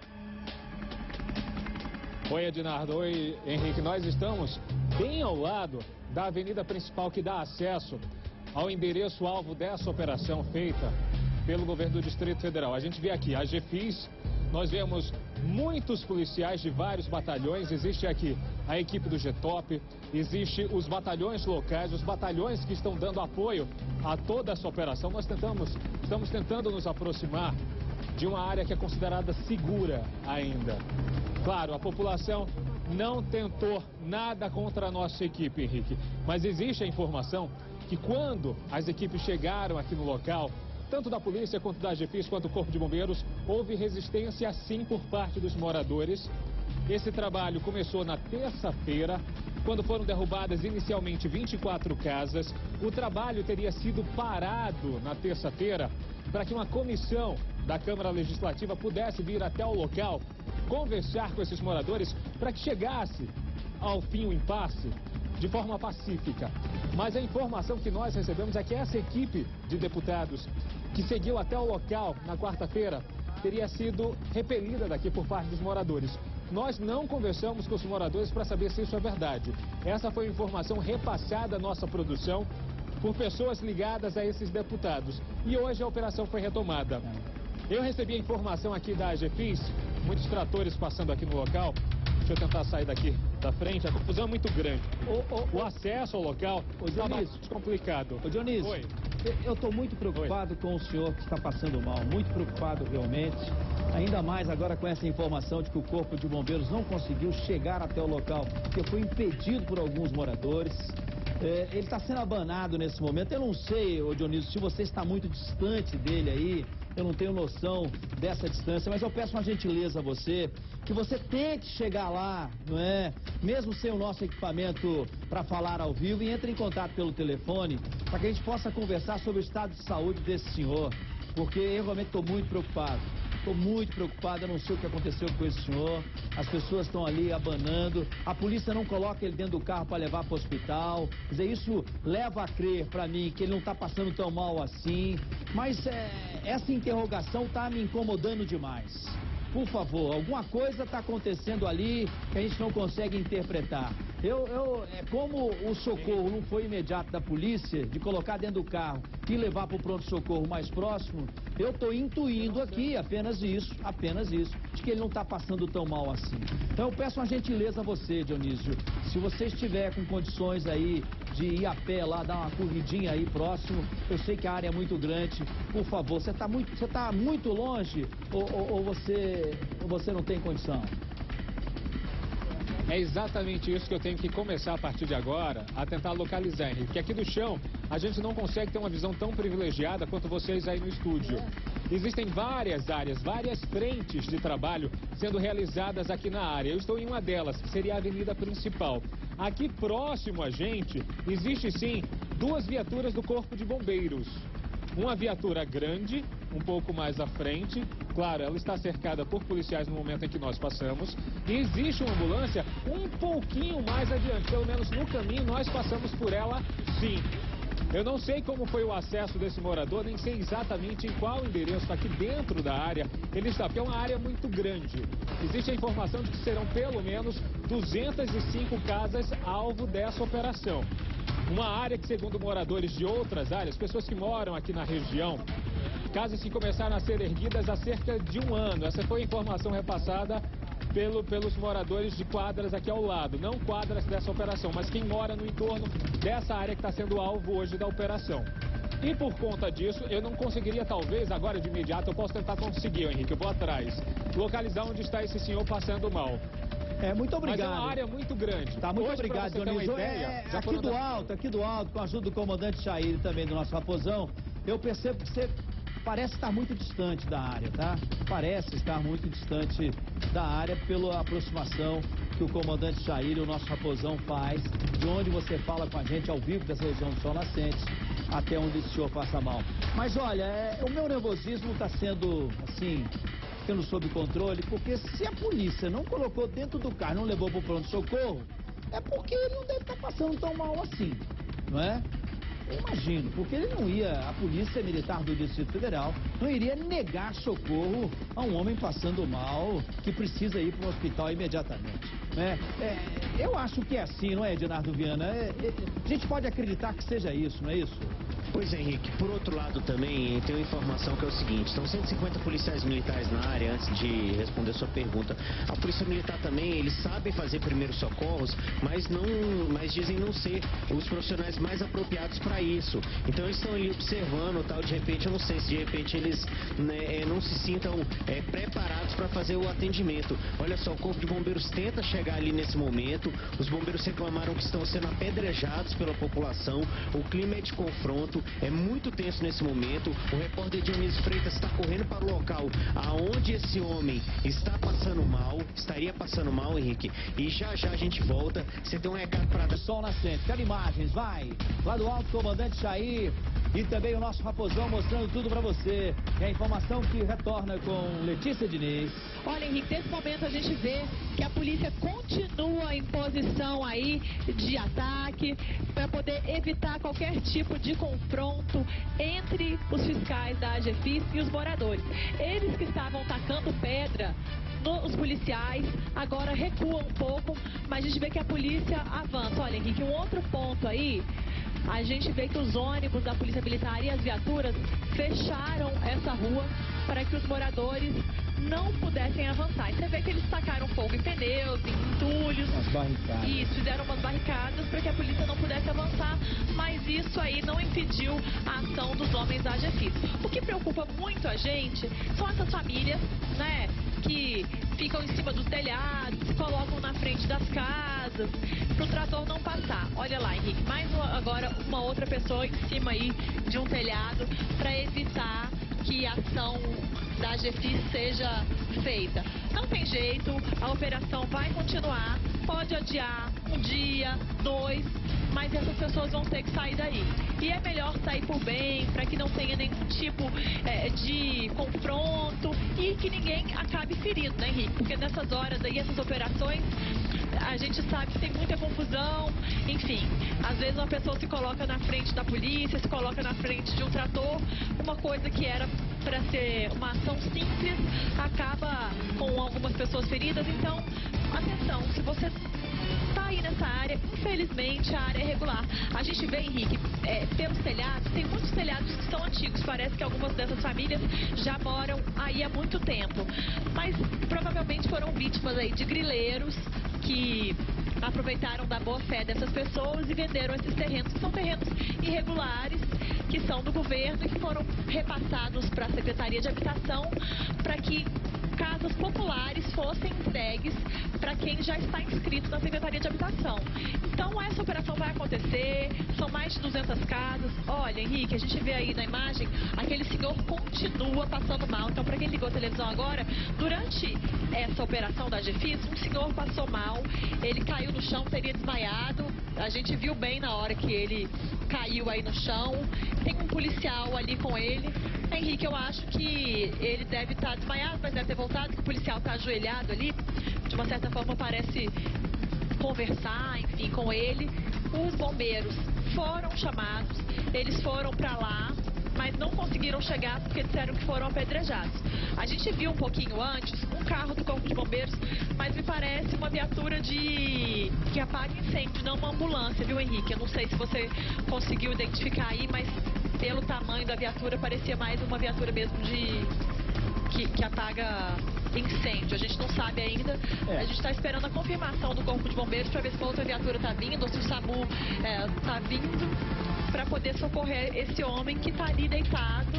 Oi, Ednardo. Oi, Henrique. Nós estamos bem ao lado da avenida principal que dá acesso ao endereço-alvo dessa operação feita pelo governo do Distrito Federal. A gente vê aqui a GeFis, nós vemos muitos policiais de vários batalhões, existe aqui a equipe do Getop, existe os batalhões locais, os batalhões que estão dando apoio a toda essa operação. Nós tentamos, estamos tentando nos aproximar de uma área que é considerada segura ainda. Claro, a população não tentou nada contra a nossa equipe, Henrique, mas existe a informação que quando as equipes chegaram aqui no local, tanto da polícia quanto da GeFis quanto do Corpo de Bombeiros, houve resistência sim por parte dos moradores. Esse trabalho começou na terça-feira, quando foram derrubadas inicialmente vinte e quatro casas. O trabalho teria sido parado na terça-feira para que uma comissão da Câmara Legislativa pudesse vir até o local, conversar com esses moradores para que chegasse ao fim o impasse de forma pacífica. Mas a informação que nós recebemos é que essa equipe de deputados que seguiu até o local na quarta-feira teria sido repelida daqui por parte dos moradores. Nós não conversamos com os moradores para saber se isso é verdade. Essa foi a informação repassada à nossa produção por pessoas ligadas a esses deputados. E hoje a operação foi retomada. Eu recebi a informação aqui da GeFis, muitos tratores passando aqui no local. Deixa eu tentar sair daqui da frente, a confusão é muito grande. O, o, o acesso ao local está mais complicado. Ô, Dionísio, Oi. eu estou muito preocupado Oi. com o senhor que está passando mal, muito preocupado realmente. Ainda mais agora com essa informação de que o Corpo de Bombeiros não conseguiu chegar até o local, porque foi impedido por alguns moradores. É, ele está sendo abanado nesse momento. Eu não sei, ô Dionísio, se você está muito distante dele aí. Eu não tenho noção dessa distância, mas eu peço uma gentileza a você, que você tente chegar lá, não é? Mesmo sem o nosso equipamento para falar ao vivo, e entre em contato pelo telefone, para que a gente possa conversar sobre o estado de saúde desse senhor, porque eu realmente estou muito preocupado. Estou muito preocupado, eu não sei o que aconteceu com esse senhor. As pessoas estão ali abanando, a polícia não coloca ele dentro do carro para levar para o hospital. Quer dizer, isso leva a crer para mim que ele não está passando tão mal assim. Mas é, essa interrogação está me incomodando demais. Por favor, alguma coisa está acontecendo ali que a gente não consegue interpretar. Eu, eu, é como o socorro não foi imediato da polícia, de colocar dentro do carro e levar para o pronto-socorro mais próximo, eu estou intuindo aqui apenas isso, apenas isso, de que ele não está passando tão mal assim. Então eu peço uma gentileza a você, Dionísio, se você estiver com condições aí de ir a pé lá, dar uma corridinha aí próximo, eu sei que a área é muito grande, por favor, você está muito, você tá muito longe ou, ou, ou, você, ou você não tem condição? É exatamente isso que eu tenho que começar a partir de agora a tentar localizar, Henrique. Porque aqui do chão a gente não consegue ter uma visão tão privilegiada quanto vocês aí no estúdio. Existem várias áreas, várias frentes de trabalho sendo realizadas aqui na área. Eu estou em uma delas, que seria a avenida principal. Aqui próximo a gente, existe sim duas viaturas do Corpo de Bombeiros. Uma viatura grande, um pouco mais à frente, claro, ela está cercada por policiais no momento em que nós passamos, e existe uma ambulância um pouquinho mais adiante, pelo menos no caminho nós passamos por ela sim. Eu não sei como foi o acesso desse morador, nem sei exatamente em qual endereço aqui dentro da área ele está, porque é uma área muito grande. Existe a informação de que serão pelo menos duzentas e cinco casas alvo dessa operação. Uma área que, segundo moradores de outras áreas, pessoas que moram aqui na região, casas que começaram a ser erguidas há cerca de um ano. Essa foi a informação repassada pelo, pelos moradores de quadras aqui ao lado. Não quadras dessa operação, mas quem mora no entorno dessa área que está sendo alvo hoje da operação. E por conta disso, eu não conseguiria, talvez, agora de imediato, eu posso tentar conseguir, Henrique, eu vou atrás, localizar onde está esse senhor passando mal. É, muito obrigado. Mas é uma área muito grande. Tá, muito Hoje, obrigado, Dionísio. É, é, aqui do dar... alto, aqui do alto, com a ajuda do comandante Chair e também do nosso raposão, eu percebo que você parece estar muito distante da área, tá? Parece estar muito distante da área pela aproximação que o comandante Chair e o nosso raposão faz, de onde você fala com a gente ao vivo dessa região do Sol Nascente, até onde o senhor passa mal. Mas olha, é, o meu nervosismo está sendo, assim, ficando sob controle, porque se a polícia não colocou dentro do carro, não levou para o pronto-socorro, é porque ele não deve estar passando tão mal assim, não é? Eu imagino, porque ele não ia, a Polícia Militar do Distrito Federal não iria negar socorro a um homem passando mal, que precisa ir para o hospital imediatamente, né? É, eu acho que é assim, não é, Ednardo Viana? É, é, a gente pode acreditar que seja isso, não é isso? Pois é, Henrique. Por outro lado também, tem uma informação que é o seguinte, são cento e cinquenta policiais militares na área, antes de responder a sua pergunta. A Polícia Militar também, eles sabem fazer primeiros socorros, mas não, mas dizem não ser os profissionais mais apropriados para isso. Então eles estão ali observando, tal, de repente, eu não sei se de repente eles, né, não se sintam é, preparados para fazer o atendimento. Olha só, o Corpo de Bombeiros tenta chegar ali nesse momento, os bombeiros reclamaram que estão sendo apedrejados pela população, o clima é de confronto, é muito tenso nesse momento. O repórter Dionísio Freitas está correndo para o local aonde esse homem está passando mal, estaria passando mal, Henrique, e já já a gente volta. Você tem um recado para dar. Sol Nascente, quero imagens, vai! Lá do alto, comandante Chair e também o nosso raposão mostrando tudo para você. É a informação que retorna com Letícia Diniz. Olha, Henrique, nesse momento a gente vê que a polícia continua em posição aí de ataque para poder evitar qualquer tipo de confronto entre os fiscais da AGEFIS e os moradores. Eles que estavam tacando pedra nos policiais, agora recuam um pouco, mas a gente vê que a polícia avança. Olha, Henrique, um outro ponto aí, a gente vê que os ônibus da Polícia Militar e as viaturas fecharam essa rua para que os moradores não pudessem avançar. E você vê que eles tacaram fogo em pneus, em entulhos. As barricadas. Isso, fizeram umas barricadas para que a polícia não pudesse avançar, mas isso aí não impediu a ação dos homens da AGEFIS. O que preocupa muito a gente são essas famílias, né, que ficam em cima dos telhados, se colocam na frente das casas, para o trator não passar. Olha lá, Henrique, mais uma, agora uma outra pessoa em cima aí de um telhado para evitar que a ação da AGEFIS seja feita. Não tem jeito, a operação vai continuar, pode adiar um dia, dois, mas essas pessoas vão ter que sair daí. E é melhor sair por bem, para que não tenha nenhum tipo é, de confronto e que ninguém acabe ferido, né, Henrique? Porque nessas horas aí, essas operações, a gente sabe que tem muita confusão, enfim. Às vezes uma pessoa se coloca na frente da polícia, se coloca na frente de um trator, uma coisa que era para ser uma ação simples, acaba com algumas pessoas feridas. Então, atenção, se você está aí nessa área, infelizmente a área é irregular. A gente vê, Henrique, é, pelos telhados, tem muitos telhados que são antigos, parece que algumas dessas famílias já moram aí há muito tempo, mas provavelmente foram vítimas aí de grileiros que aproveitaram da boa fé dessas pessoas e venderam esses terrenos, que são terrenos irregulares, que são do governo e que foram repassados para a Secretaria de Habitação para que casas populares fossem entregues para quem já está inscrito na Secretaria de Habitação. Então, essa operação vai acontecer, são mais de duzentas casas. Olha, Henrique, a gente vê aí na imagem, aquele senhor continua passando mal. Então, para quem ligou a televisão agora, durante essa operação da AGEFIS, um senhor passou mal, ele caiu no chão, teria desmaiado. A gente viu bem na hora que ele caiu aí no chão. Tem um policial ali com ele. Henrique, eu acho que ele deve estar desmaiado, mas deve ter voltado, que o policial está ajoelhado ali. De uma certa forma parece conversar, enfim, com ele. Os bombeiros foram chamados, eles foram para lá, mas não conseguiram chegar porque disseram que foram apedrejados. A gente viu um pouquinho antes um carro do Corpo de Bombeiros, mas me parece uma viatura de que apaga incêndio, não uma ambulância, viu, Henrique? Eu não sei se você conseguiu identificar aí, mas pelo tamanho da viatura parecia mais uma viatura mesmo de que, que apaga incêndio. A gente não sabe ainda. É. A gente está esperando a confirmação do Corpo de Bombeiros para ver se a outra viatura está vindo ou se o SAMU está é, vindo para poder socorrer esse homem que está ali deitado.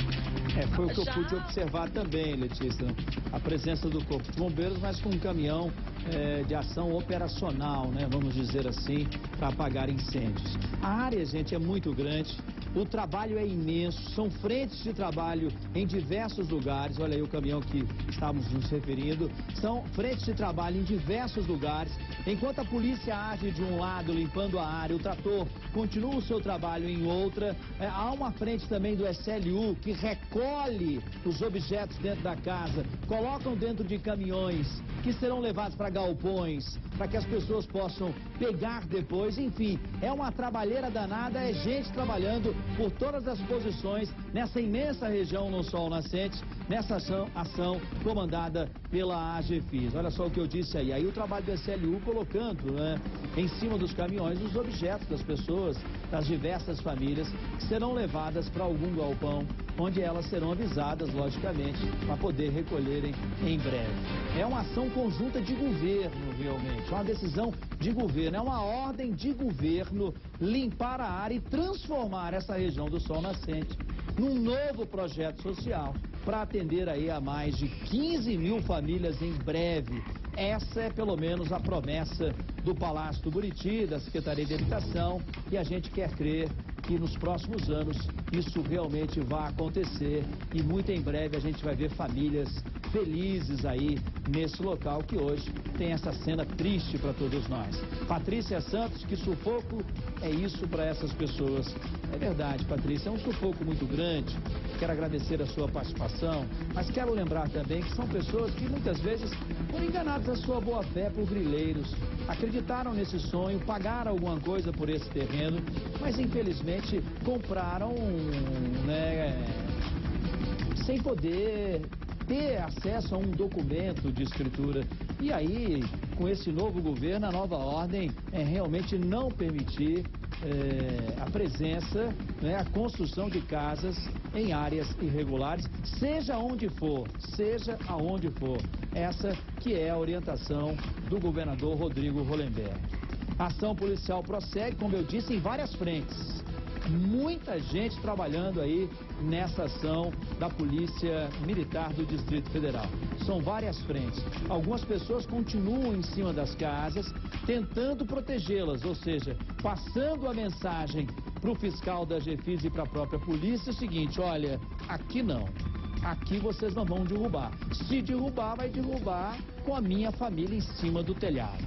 É, foi o que Já... eu pude observar também, Letícia, a presença do Corpo de Bombeiros, mas com um caminhão é, de ação operacional, né, vamos dizer assim, para apagar incêndios. A área, gente, é muito grande. O trabalho é imenso, são frentes de trabalho em diversos lugares. Olha aí o caminhão que estávamos nos referindo. São frentes de trabalho em diversos lugares. Enquanto a polícia age de um lado, limpando a área, o trator continua o seu trabalho em outra. É, há uma frente também do S L U que recolhe os objetos dentro da casa, colocam dentro de caminhões que serão levados para galpões, para que as pessoas possam pegar depois. Enfim, é uma trabalheira danada, é gente trabalhando por todas as posições nessa imensa região no Sol Nascente, nessa ação, ação comandada pela AGEFIS. Olha só o que eu disse aí. Aí o trabalho do S L U colocando, né, em cima dos caminhões os objetos das pessoas, das diversas famílias, que serão levadas para algum galpão, onde elas serão avisadas, logicamente, para poder recolherem em breve. É uma ação conjunta de governo, realmente, uma decisão de governo, é uma ordem de governo limpar a área e transformar essa região do Sol Nascente num novo projeto social para atender aí a mais de quinze mil famílias em breve. Essa é pelo menos a promessa do Palácio do Buriti, da Secretaria de Habitação, e a gente quer crer que nos próximos anos isso realmente vai acontecer e muito em breve a gente vai ver famílias felizes aí nesse local que hoje tem essa cena triste para todos nós. Patrícia Santos, que sufoco é isso para essas pessoas? É verdade, Patrícia, é um sufoco muito grande. Quero agradecer a sua participação, mas quero lembrar também que são pessoas que muitas vezes foram enganadas a sua boa fé por grileiros, acreditaram nesse sonho, pagaram alguma coisa por esse terreno, mas infelizmente compraram, né, sem poder ter acesso a um documento de escritura. E aí, com esse novo governo, a nova ordem é realmente não permitir é, a presença, né, a construção de casas em áreas irregulares, seja onde for, seja aonde for. Essa que é a orientação do governador Rodrigo Hollenberg. A ação policial prossegue, como eu disse, em várias frentes. Muita gente trabalhando aí nessa ação da Polícia Militar do Distrito Federal. São várias frentes. Algumas pessoas continuam em cima das casas, tentando protegê-las, ou seja, passando a mensagem para o fiscal da AGEFIS e para a própria polícia o seguinte: olha, aqui não. Aqui vocês não vão derrubar. Se derrubar, vai derrubar com a minha família em cima do telhado.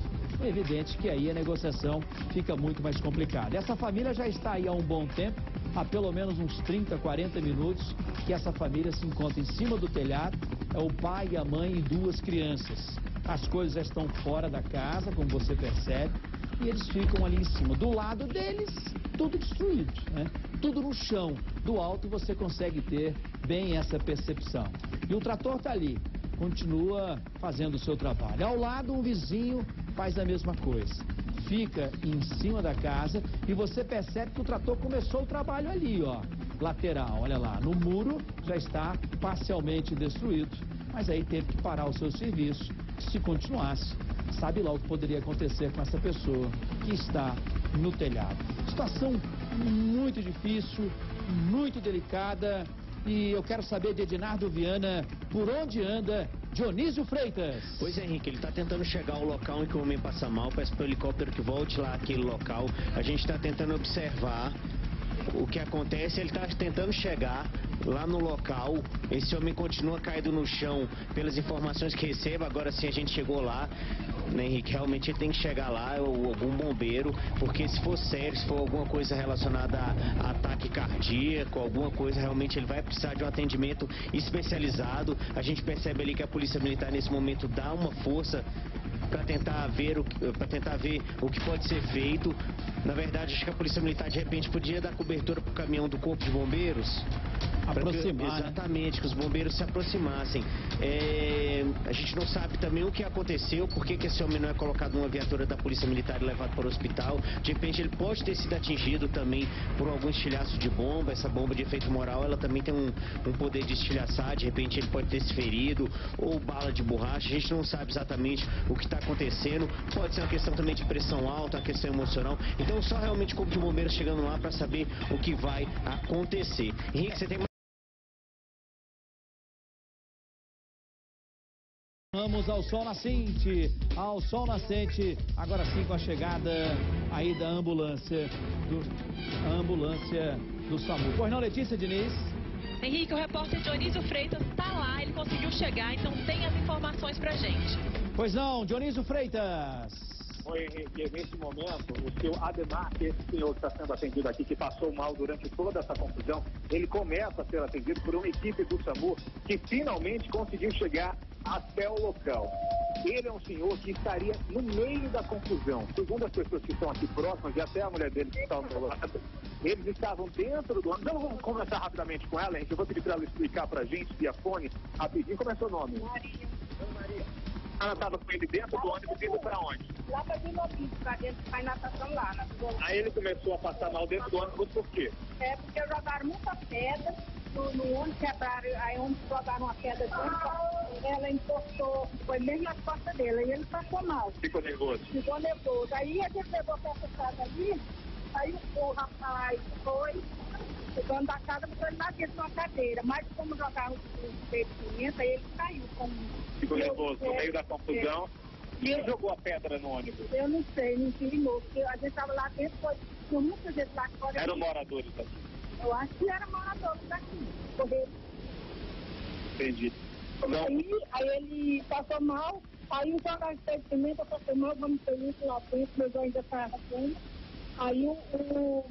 é evidente que aí a negociação fica muito mais complicada. Essa família já está aí há um bom tempo, há pelo menos uns trinta, quarenta minutos, que essa família se encontra em cima do telhado, é o pai, a mãe e duas crianças. As coisas já estão fora da casa, como você percebe, e eles ficam ali em cima. Do lado deles, tudo destruído, né? Tudo no chão. Do alto você consegue ter bem essa percepção. E o trator está ali, continua fazendo o seu trabalho. Ao lado, um vizinho faz a mesma coisa. Fica em cima da casa e você percebe que o trator começou o trabalho ali, ó, lateral, olha lá. No muro já está parcialmente destruído, mas aí teve que parar o seu serviço. Se continuasse, sabe lá o que poderia acontecer com essa pessoa que está no telhado. Situação muito difícil, muito delicada, e eu quero saber de Edinardo Viana, por onde anda Dionísio Freitas. Pois é, Henrique, ele está tentando chegar ao local em que o homem passa mal, peço para o helicóptero que volte lá àquele local. A gente está tentando observar o que acontece, ele está tentando chegar lá no local, esse homem continua caído no chão, pelas informações que recebo. Agora sim a gente chegou lá, né, Henrique, realmente ele tem que chegar lá, ou algum bombeiro, porque se for sério, se for alguma coisa relacionada a, a ataque cardíaco, alguma coisa, realmente ele vai precisar de um atendimento especializado. A gente percebe ali que a Polícia Militar nesse momento dá uma força para tentar ver o para tentar ver o que pode ser feito. Na verdade, acho que a Polícia Militar de repente podia dar cobertura para o caminhão do Corpo de Bombeiros. Aproximar, que, exatamente, né? Que os bombeiros se aproximassem. É, a gente não sabe também o que aconteceu, por que esse homem não é colocado numa viatura da Polícia Militar e levado para o hospital. De repente ele pode ter sido atingido também por algum estilhaço de bomba. Essa bomba de efeito moral, ela também tem um, um poder de estilhaçar. De repente ele pode ter se ferido, ou bala de borracha. A gente não sabe exatamente o que está acontecendo. Pode ser uma questão também de pressão alta, uma questão emocional. Então só realmente o Corpo de Bombeiros chegando lá para saber o que vai acontecer. Henrique, você tem mais... Vamos ao sol nascente, ao sol nascente, agora sim com a chegada aí da ambulância, do, a ambulância do SAMU. Pois não, Letícia Diniz? Henrique, o repórter Dionísio Freitas está lá, ele conseguiu chegar, então tem as informações pra gente. Pois não, Dionísio Freitas. Oi, Henrique, nesse momento, o seu Ademar, que esse senhor que está sendo atendido aqui, que passou mal durante toda essa confusão, ele começa a ser atendido por uma equipe do SAMU que finalmente conseguiu chegar até o local. Ele é um senhor que estaria no meio da confusão. Segundo as pessoas que estão aqui próximas, e até a mulher dele que está ao meu lado, eles estavam dentro do ônibus. Então vamos conversar rapidamente com ela, gente. Eu vou pedir para ela explicar para a gente, via fone, rapidinho. Como é seu nome? Maria. Maria. Ela estava com ele dentro do ônibus, indo para onde? Lá para Vila Olímpia, para dentro, faz natação lá. Na Aí ele começou a passar mal dentro do ônibus, por quê? É porque jogaram muita pedra no, no ônibus, quebraram, aí onde jogaram uma pedra dentro, ela encostou, foi mesmo nas costas dele, e ele passou mal. Ficou nervoso? Ficou nervoso. Aí a gente levou para essa casa ali, aí o rapaz foi, o dono da casa botou ele lá dentro de uma cadeira, mas como jogaram o peito de pimenta, aí ele caiu. Como... Ficou nervoso no meio da confusão. Quem eu, jogou a pedra no ônibus? Eu não sei, não filmou, porque a gente estava lá dentro, foi, tinha muita gente lá fora. Eram moradores daqui? Eu acho que era moradores daqui, correio. Entendi. Não. Aí, aí ele passou mal, aí o jogador de pimenta passou mal, vamos ter isso lá dentro, mas eu ainda estava com. Aí o... o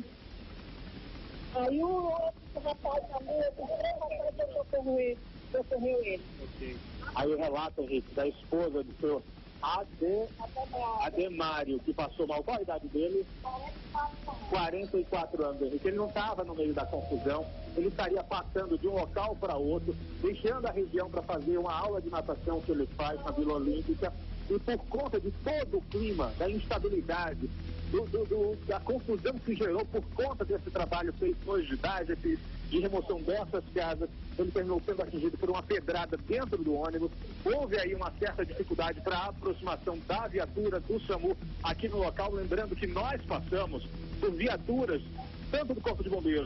aí o outro rapaz também, o rapaz socorreu ele. Socorreu ele. Ok. Aí o relato, Henrique, da esposa do senhor Ade... Ademário, que passou mal. Qual a idade dele? quarenta e quatro anos, Henrique. Ele não estava no meio da confusão, ele estaria passando de um local para outro, deixando a região para fazer uma aula de natação que ele faz na Vila Olímpica, e por conta de todo o clima, da instabilidade, do, do, do, da confusão que gerou por conta desse trabalho feito hoje de idade, esse, de remoção dessas casas, ele terminou sendo atingido por uma pedrada dentro do ônibus. Houve aí uma certa dificuldade para a aproximação da viatura do SAMU aqui no local, lembrando que nós passamos por viaturas, tanto do Corpo de Bombeiros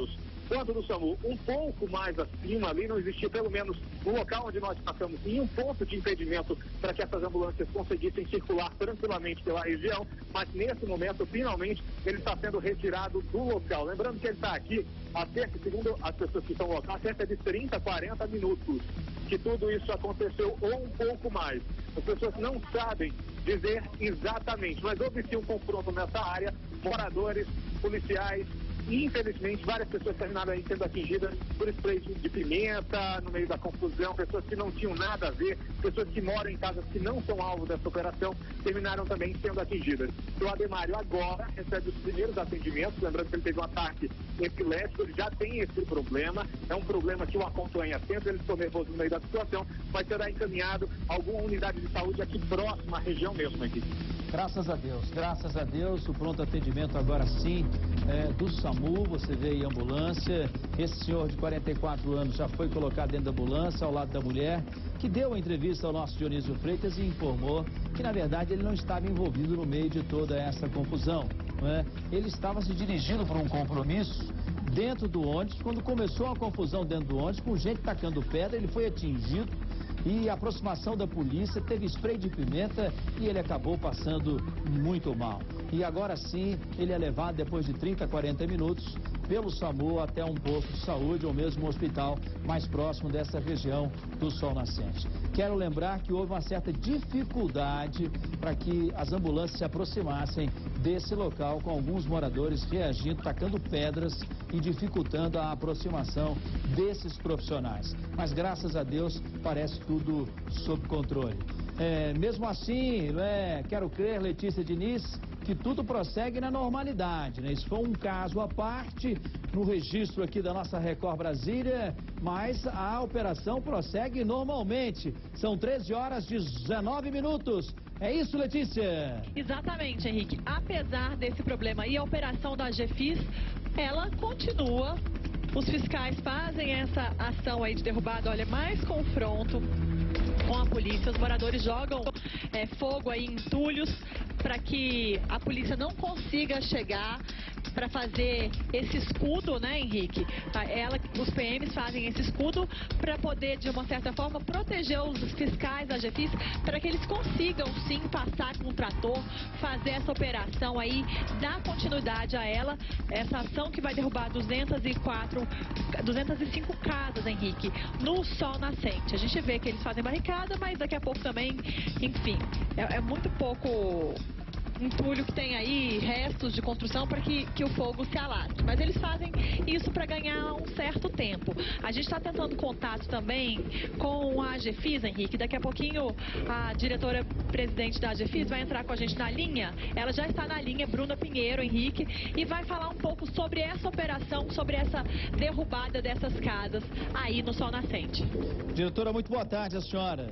quanto do SAMU. Um pouco mais acima, ali não existia, pelo menos no local onde nós passamos, nenhum ponto de impedimento para que essas ambulâncias conseguissem circular tranquilamente pela região, mas nesse momento, finalmente, ele está sendo retirado do local. Lembrando que ele está aqui há cerca, segundo as pessoas que estão no local, há cerca de trinta, quarenta minutos que tudo isso aconteceu, ou um pouco mais. As pessoas não sabem dizer exatamente, mas houve sim um confronto nessa área, moradores, policiais, e infelizmente várias pessoas terminaram aí sendo atingidas por spray de pimenta no meio da confusão, pessoas que não tinham nada a ver, pessoas que moram em casas que não são alvo dessa operação, terminaram também sendo atingidas. O Ademário agora recebe os primeiros atendimentos, lembrando que ele teve um ataque epilético, ele já tem esse problema, é um problema que o acompanha sempre, ele ficou nervoso no meio da situação, mas será encaminhado a alguma unidade de saúde aqui próxima à região mesmo, aqui. Graças a Deus, graças a Deus, o pronto atendimento agora sim é, do SAMU, você vê aí a ambulância, esse senhor de quarenta e quatro anos já foi colocado dentro da ambulância ao lado da mulher, que deu a entrevista ao nosso Dionísio Freitas e informou que na verdade ele não estava envolvido no meio de toda essa confusão, não é? Ele estava se dirigindo para um compromisso dentro do ônibus, quando começou a confusão dentro do ônibus, com gente tacando pedra, ele foi atingido. E a aproximação da polícia, teve spray de pimenta e ele acabou passando muito mal. E agora sim, ele é levado depois de trinta, quarenta minutos pelo SAMU até um posto de saúde ou mesmo um hospital mais próximo dessa região do Sol Nascente. Quero lembrar que houve uma certa dificuldade para que as ambulâncias se aproximassem desse local, com alguns moradores reagindo, tacando pedras e dificultando a aproximação desses profissionais. Mas graças a Deus parece tudo sob controle. É, mesmo assim, é, quero crer, Letícia Diniz, que tudo prossegue na normalidade, né? Isso foi um caso à parte no registro aqui da nossa Record Brasília, mas a operação prossegue normalmente. São treze horas e dezenove minutos. É isso, Letícia? Exatamente, Henrique. Apesar desse problema e a operação da GEFIS, ela continua. Os fiscais fazem essa ação aí de derrubada, olha, mais confronto com a polícia. Os moradores jogam é, fogo aí em entulhos para que a polícia não consiga chegar para fazer esse escudo, né, Henrique? Ela, os P Ms fazem esse escudo para poder, de uma certa forma, proteger os fiscais da GEFIS, para que eles consigam, sim, passar com o trator, fazer essa operação aí, dar continuidade a ela, essa ação que vai derrubar duzentas e quatro, duzentas e cinco casas, Henrique, no Sol Nascente. A gente vê que eles fazem barricada, mas daqui a pouco também, enfim, é, é muito pouco entulho que tem aí, restos de construção para que, que o fogo se alastre. Mas eles fazem isso para ganhar um certo tempo. A gente está tentando contato também com a GEFIS, Henrique. Daqui a pouquinho a diretora-presidente da GEFIS vai entrar com a gente na linha. Ela já está na linha, Bruna Pinheiro, Henrique, e vai falar um pouco sobre essa operação, sobre essa derrubada dessas casas aí no Sol Nascente. Diretora, muito boa tarde, a senhora.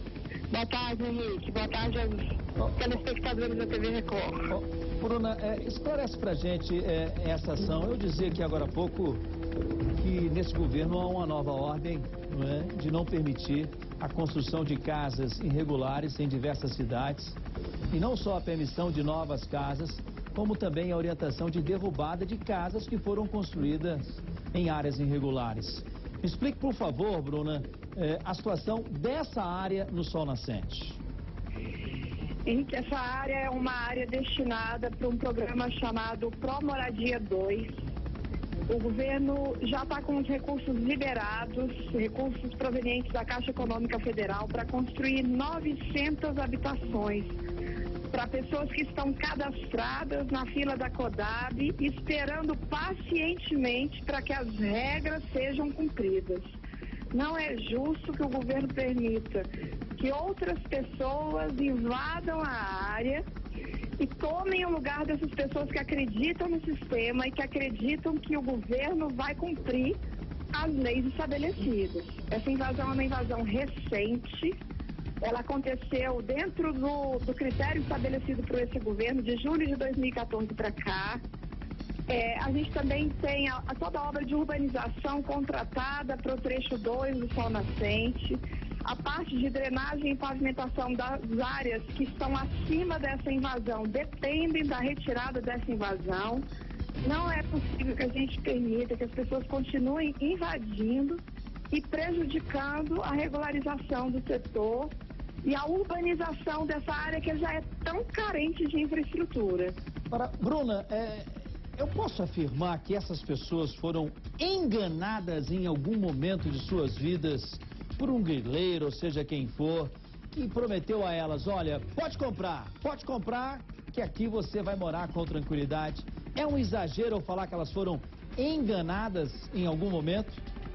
Boa tarde, Henrique. Boa tarde aos telespectadores da T V Record. Oh, Bruna, é, esclarece pra gente é, essa ação. Eu dizia aqui agora há pouco que nesse governo há uma nova ordem, não é, de não permitir a construção de casas irregulares em diversas cidades. E não só a permissão de novas casas, como também a orientação de derrubada de casas que foram construídas em áreas irregulares. Me explique, por favor, Bruna, eh, a situação dessa área no Sol Nascente. Henrique, essa área é uma área destinada para um programa chamado Pro Moradia dois. O governo já está com os recursos liberados, recursos provenientes da Caixa Econômica Federal, para construir novecentas habitações para pessoas que estão cadastradas na fila da CODAB, esperando pacientemente para que as regras sejam cumpridas. Não é justo que o governo permita que outras pessoas invadam a área e tomem o lugar dessas pessoas que acreditam no sistema e que acreditam que o governo vai cumprir as leis estabelecidas. Essa invasão é uma invasão recente. Ela aconteceu dentro do, do critério estabelecido por esse governo de julho de dois mil e quatorze para cá. É, a gente também tem a, a toda a obra de urbanização contratada para o trecho dois do Sol Nascente. A parte de drenagem e pavimentação das áreas que estão acima dessa invasão dependem da retirada dessa invasão. Não é possível que a gente permita que as pessoas continuem invadindo e prejudicando a regularização do setor e a urbanização dessa área que já é tão carente de infraestrutura. Agora, Bruna, é, eu posso afirmar que essas pessoas foram enganadas em algum momento de suas vidas por um grileiro, ou seja, quem for, que prometeu a elas, olha, pode comprar, pode comprar, que aqui você vai morar com tranquilidade. É um exagero eu falar que elas foram enganadas em algum momento?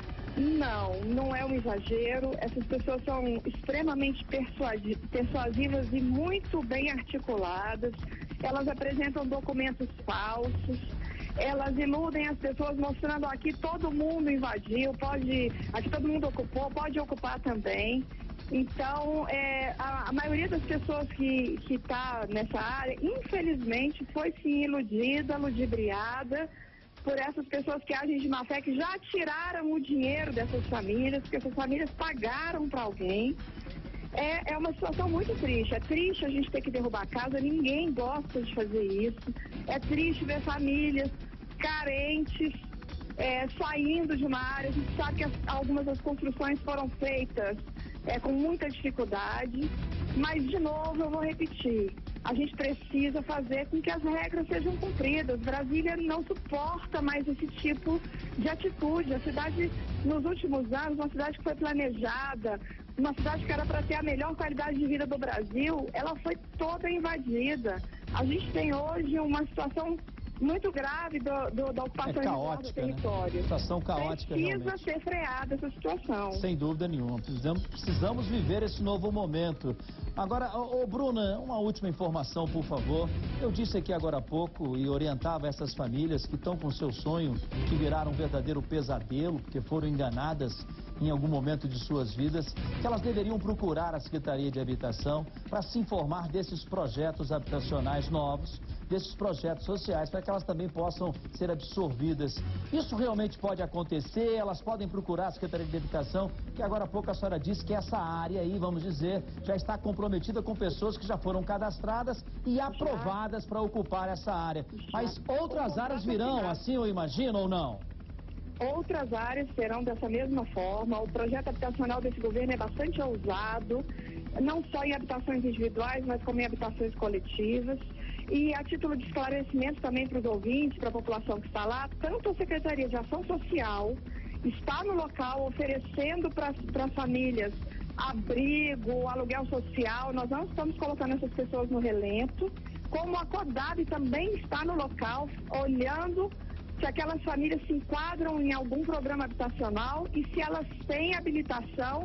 Não, não é um exagero. Essas pessoas são extremamente persuadi- persuasivas e muito bem articuladas. Elas apresentam documentos falsos. Elas iludem as pessoas mostrando aqui todo mundo invadiu, pode, aqui todo mundo ocupou, pode ocupar também. Então, é, a, a maioria das pessoas que está nessa área, infelizmente, foi sim iludida, ludibriada por essas pessoas que agem de má fé, que já tiraram o dinheiro dessas famílias, porque essas famílias pagaram para alguém. É, é uma situação muito triste. É triste a gente ter que derrubar a casa, ninguém gosta de fazer isso. É triste ver famílias carentes é, saindo de uma área. A gente sabe que as, algumas das construções foram feitas é, com muita dificuldade, mas, de novo, eu vou repetir. A gente precisa fazer com que as regras sejam cumpridas. Brasília não suporta mais esse tipo de atitude. A cidade, nos últimos anos, uma cidade que foi planejada, uma cidade que era para ter a melhor qualidade de vida do Brasil, ela foi toda invadida. A gente tem hoje uma situação muito grave do, do, da ocupação é caótica, do território. Né? Situação caótica, Precisa realmente. ser freada essa situação. Sem dúvida nenhuma. Precisamos, precisamos viver esse novo momento. Agora, ô, ô Bruna, uma última informação, por favor. Eu disse aqui agora há pouco e orientava essas famílias que estão com seu sonho, que viraram um verdadeiro pesadelo, porque foram enganadas em algum momento de suas vidas, que elas deveriam procurar a Secretaria de Habitação para se informar desses projetos habitacionais novos, desses projetos sociais, para que elas também possam ser absorvidas. Isso realmente pode acontecer, elas podem procurar a Secretaria de Habitação, que agora há pouco a senhora disse que essa área aí, vamos dizer, já está comprometida com pessoas que já foram cadastradas e aprovadas para ocupar essa área. Mas outras áreas virão, assim eu imagino, ou não? Outras áreas serão dessa mesma forma. O projeto habitacional desse governo é bastante ousado, não só em habitações individuais, mas como em habitações coletivas. E a título de esclarecimento também para os ouvintes, para a população que está lá, tanto a Secretaria de Ação Social está no local oferecendo para as famílias abrigo, aluguel social. Nós não estamos colocando essas pessoas no relento, como a CODAB também está no local olhando se aquelas famílias se enquadram em algum programa habitacional e se elas têm habilitação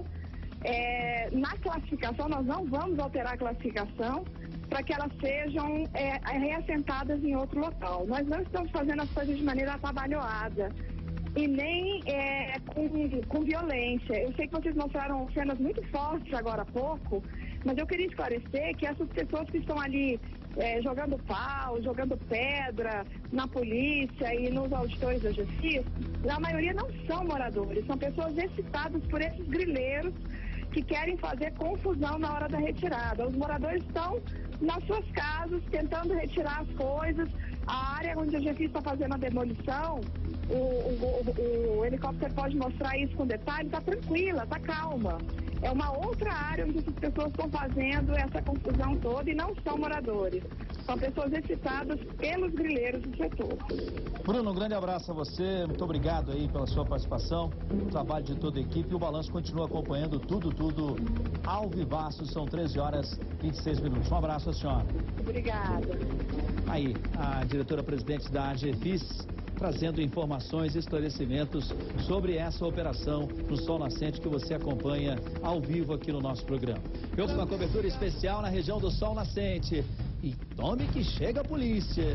é, na classificação. Nós não vamos alterar a classificação para que elas sejam é, reassentadas em outro local. Nós não estamos fazendo as coisas de maneira atabalhoada e nem é, com, com violência. Eu sei que vocês mostraram cenas muito fortes agora há pouco, mas eu queria esclarecer que essas pessoas que estão ali É, jogando pau, jogando pedra na polícia e nos auditores da Justiça, a maioria não são moradores, são pessoas excitadas por esses grileiros que querem fazer confusão na hora da retirada. Os moradores estão nas suas casas tentando retirar as coisas. A área onde a G F I está fazendo a demolição, o, o, o, o helicóptero pode mostrar isso com detalhe, está tranquila, está calma. É uma outra área onde essas pessoas estão fazendo essa confusão toda e não são moradores. São pessoas excitadas pelos grileiros do setor. Bruno, um grande abraço a você. Muito obrigado aí pela sua participação, o trabalho de toda a equipe. E o Balanço continua acompanhando tudo, tudo ao vivaço. São treze horas e vinte e seis minutos. Um abraço à senhora. Obrigada. Aí, a diretora-presidente da A G F I S, trazendo informações e esclarecimentos sobre essa operação no Sol Nascente que você acompanha ao vivo aqui no nosso programa. Eu com uma cobertura especial na região do Sol Nascente. E tome que chega a polícia.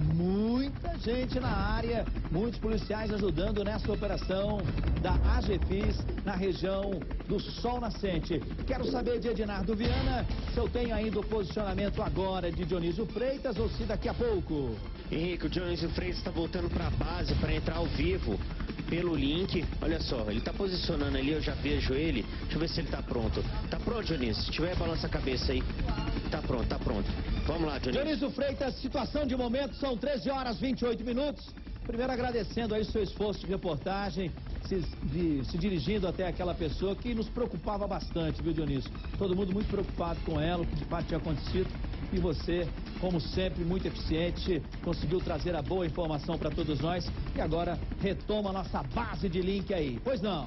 Muita gente na área, muitos policiais ajudando nessa operação da A G F I S na região do Sol Nascente. Quero saber de Ednardo Viana se eu tenho ainda o posicionamento agora de Dionísio Freitas ou se daqui a pouco. Henrique, o Dionísio Freitas está voltando para a base para entrar ao vivo pelo link. Olha só, ele está posicionando ali, eu já vejo ele. Deixa eu ver se ele está pronto. Tá pronto, Dionísio? Se tiver, balança a cabeça aí. Tá pronto, tá pronto. Vamos lá, Dionísio. Dionísio Freitas, situação de momento, são treze horas e vinte e oito minutos. Primeiro agradecendo aí o seu esforço de reportagem, se, de, se dirigindo até aquela pessoa que nos preocupava bastante, viu, Dionísio? Todo mundo muito preocupado com ela, o que de fato tinha acontecido. E você, como sempre, muito eficiente, conseguiu trazer a boa informação para todos nós. E agora retoma a nossa base de link aí. Pois não?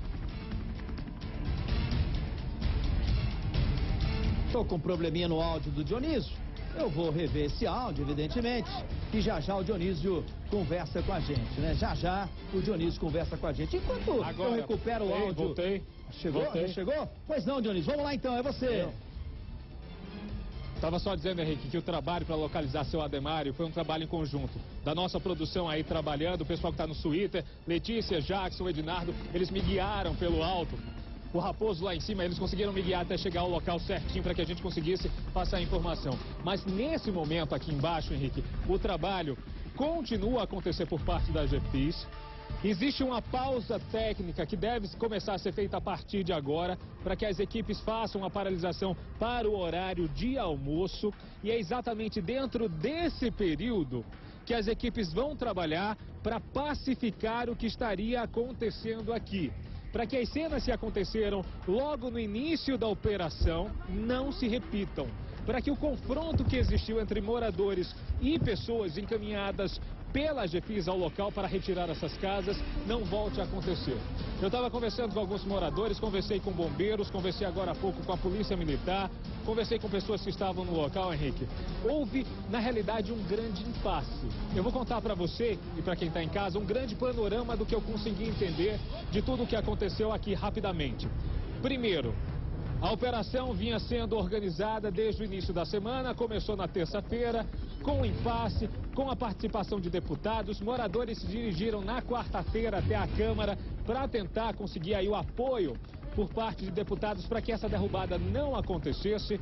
Estou com um probleminha no áudio do Dionísio. Eu vou rever esse áudio, evidentemente, e já já o Dionísio conversa com a gente, né? Já já o Dionísio conversa com a gente. Enquanto Agora, eu recupero o áudio... Voltei, Chegou? voltei. Já chegou? Pois não, Dionísio. Vamos lá então, é você. Eu. Tava só dizendo, Henrique, que o trabalho para localizar seu Ademário foi um trabalho em conjunto. Da nossa produção aí trabalhando, o pessoal que está no Twitter, Letícia, Jackson, Ednardo, eles me guiaram pelo alto. O Raposo lá em cima, eles conseguiram me guiar até chegar ao local certinho para que a gente conseguisse passar a informação. Mas nesse momento aqui embaixo, Henrique, o trabalho continua a acontecer por parte da GeFIS. Existe uma pausa técnica que deve começar a ser feita a partir de agora para que as equipes façam a paralisação para o horário de almoço. E é exatamente dentro desse período que as equipes vão trabalhar para pacificar o que estaria acontecendo aqui. Para que as cenas que aconteceram logo no início da operação não se repitam. Para que o confronto que existiu entre moradores e pessoas encaminhadas pela GeFIS ao local para retirar essas casas não volte a acontecer. Eu estava conversando com alguns moradores, conversei com bombeiros, conversei agora há pouco com a Polícia Militar, conversei com pessoas que estavam no local, Henrique. Houve, na realidade, um grande impasse. Eu vou contar para você e para quem está em casa um grande panorama do que eu consegui entender de tudo o que aconteceu aqui rapidamente. Primeiro, a operação vinha sendo organizada desde o início da semana, começou na terça-feira, com impasse, com a participação de deputados. Moradores se dirigiram na quarta-feira até a Câmara para tentar conseguir aí o apoio por parte de deputados para que essa derrubada não acontecesse.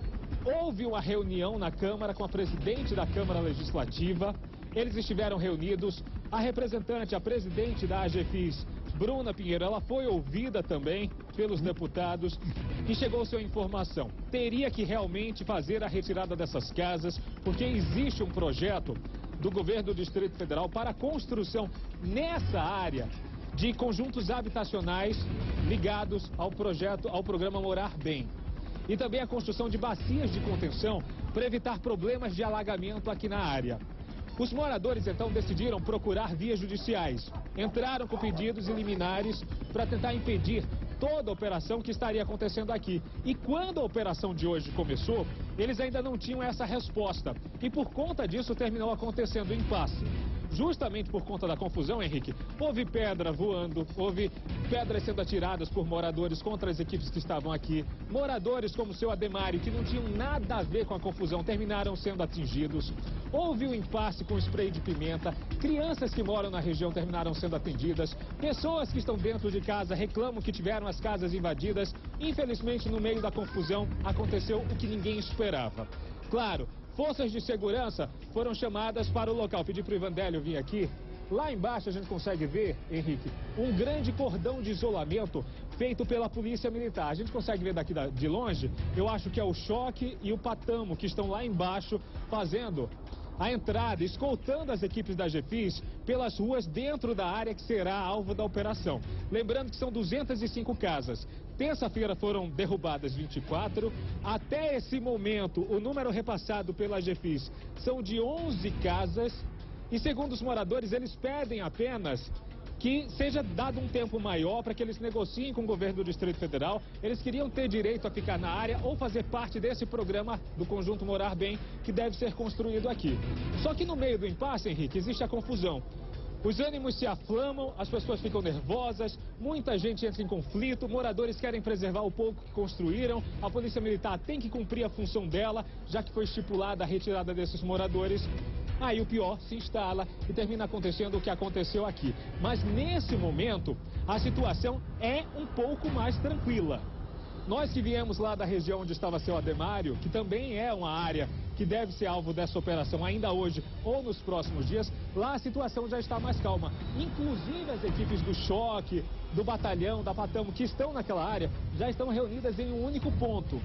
Houve uma reunião na Câmara com a presidente da Câmara Legislativa. Eles estiveram reunidos. A representante, a presidente da GeFIS, Bruna Pinheiro, ela foi ouvida também pelos deputados e chegou-se a informação. Teria que realmente fazer a retirada dessas casas, porque existe um projeto do governo do Distrito Federal para a construção nessa área de conjuntos habitacionais ligados ao projeto, ao programa Morar Bem. E também a construção de bacias de contenção para evitar problemas de alagamento aqui na área. Os moradores, então, decidiram procurar vias judiciais. Entraram com pedidos liminares para tentar impedir toda a operação que estaria acontecendo aqui. E quando a operação de hoje começou, eles ainda não tinham essa resposta. E por conta disso terminou acontecendo o impasse. Justamente por conta da confusão, Henrique, houve pedra voando, houve pedras sendo atiradas por moradores contra as equipes que estavam aqui. Moradores como o seu Ademário, que não tinham nada a ver com a confusão, terminaram sendo atingidos. Houve um impasse com spray de pimenta. Crianças que moram na região terminaram sendo atendidas. Pessoas que estão dentro de casa reclamam que tiveram as casas invadidas. Infelizmente, no meio da confusão, aconteceu o que ninguém esperava. Claro, forças de segurança foram chamadas para o local. Pedi para o Ivandélio vir aqui. Lá embaixo a gente consegue ver, Henrique, um grande cordão de isolamento feito pela Polícia Militar. A gente consegue ver daqui de longe, eu acho que é o Choque e o Patamo que estão lá embaixo fazendo a entrada, escoltando as equipes da GeFIS pelas ruas dentro da área que será alvo da operação. Lembrando que são duzentas e cinco casas. Terça-feira foram derrubadas vinte e quatro. Até esse momento, o número repassado pela GeFIS são de onze casas. E segundo os moradores, eles pedem apenas que seja dado um tempo maior para que eles negociem com o governo do Distrito Federal. Eles queriam ter direito a ficar na área ou fazer parte desse programa do Conjunto Morar Bem, que deve ser construído aqui. Só que no meio do impasse, Henrique, existe a confusão. Os ânimos se aflamam, as pessoas ficam nervosas, muita gente entra em conflito, moradores querem preservar o pouco que construíram, a Polícia Militar tem que cumprir a função dela, já que foi estipulada a retirada desses moradores. Aí o pior se instala e termina acontecendo o que aconteceu aqui. Mas nesse momento, a situação é um pouco mais tranquila. Nós que viemos lá da região onde estava seu Ademário, que também é uma área que deve ser alvo dessa operação ainda hoje ou nos próximos dias, lá a situação já está mais calma. Inclusive as equipes do Choque, do Batalhão, da Patamo, que estão naquela área, já estão reunidas em um único ponto.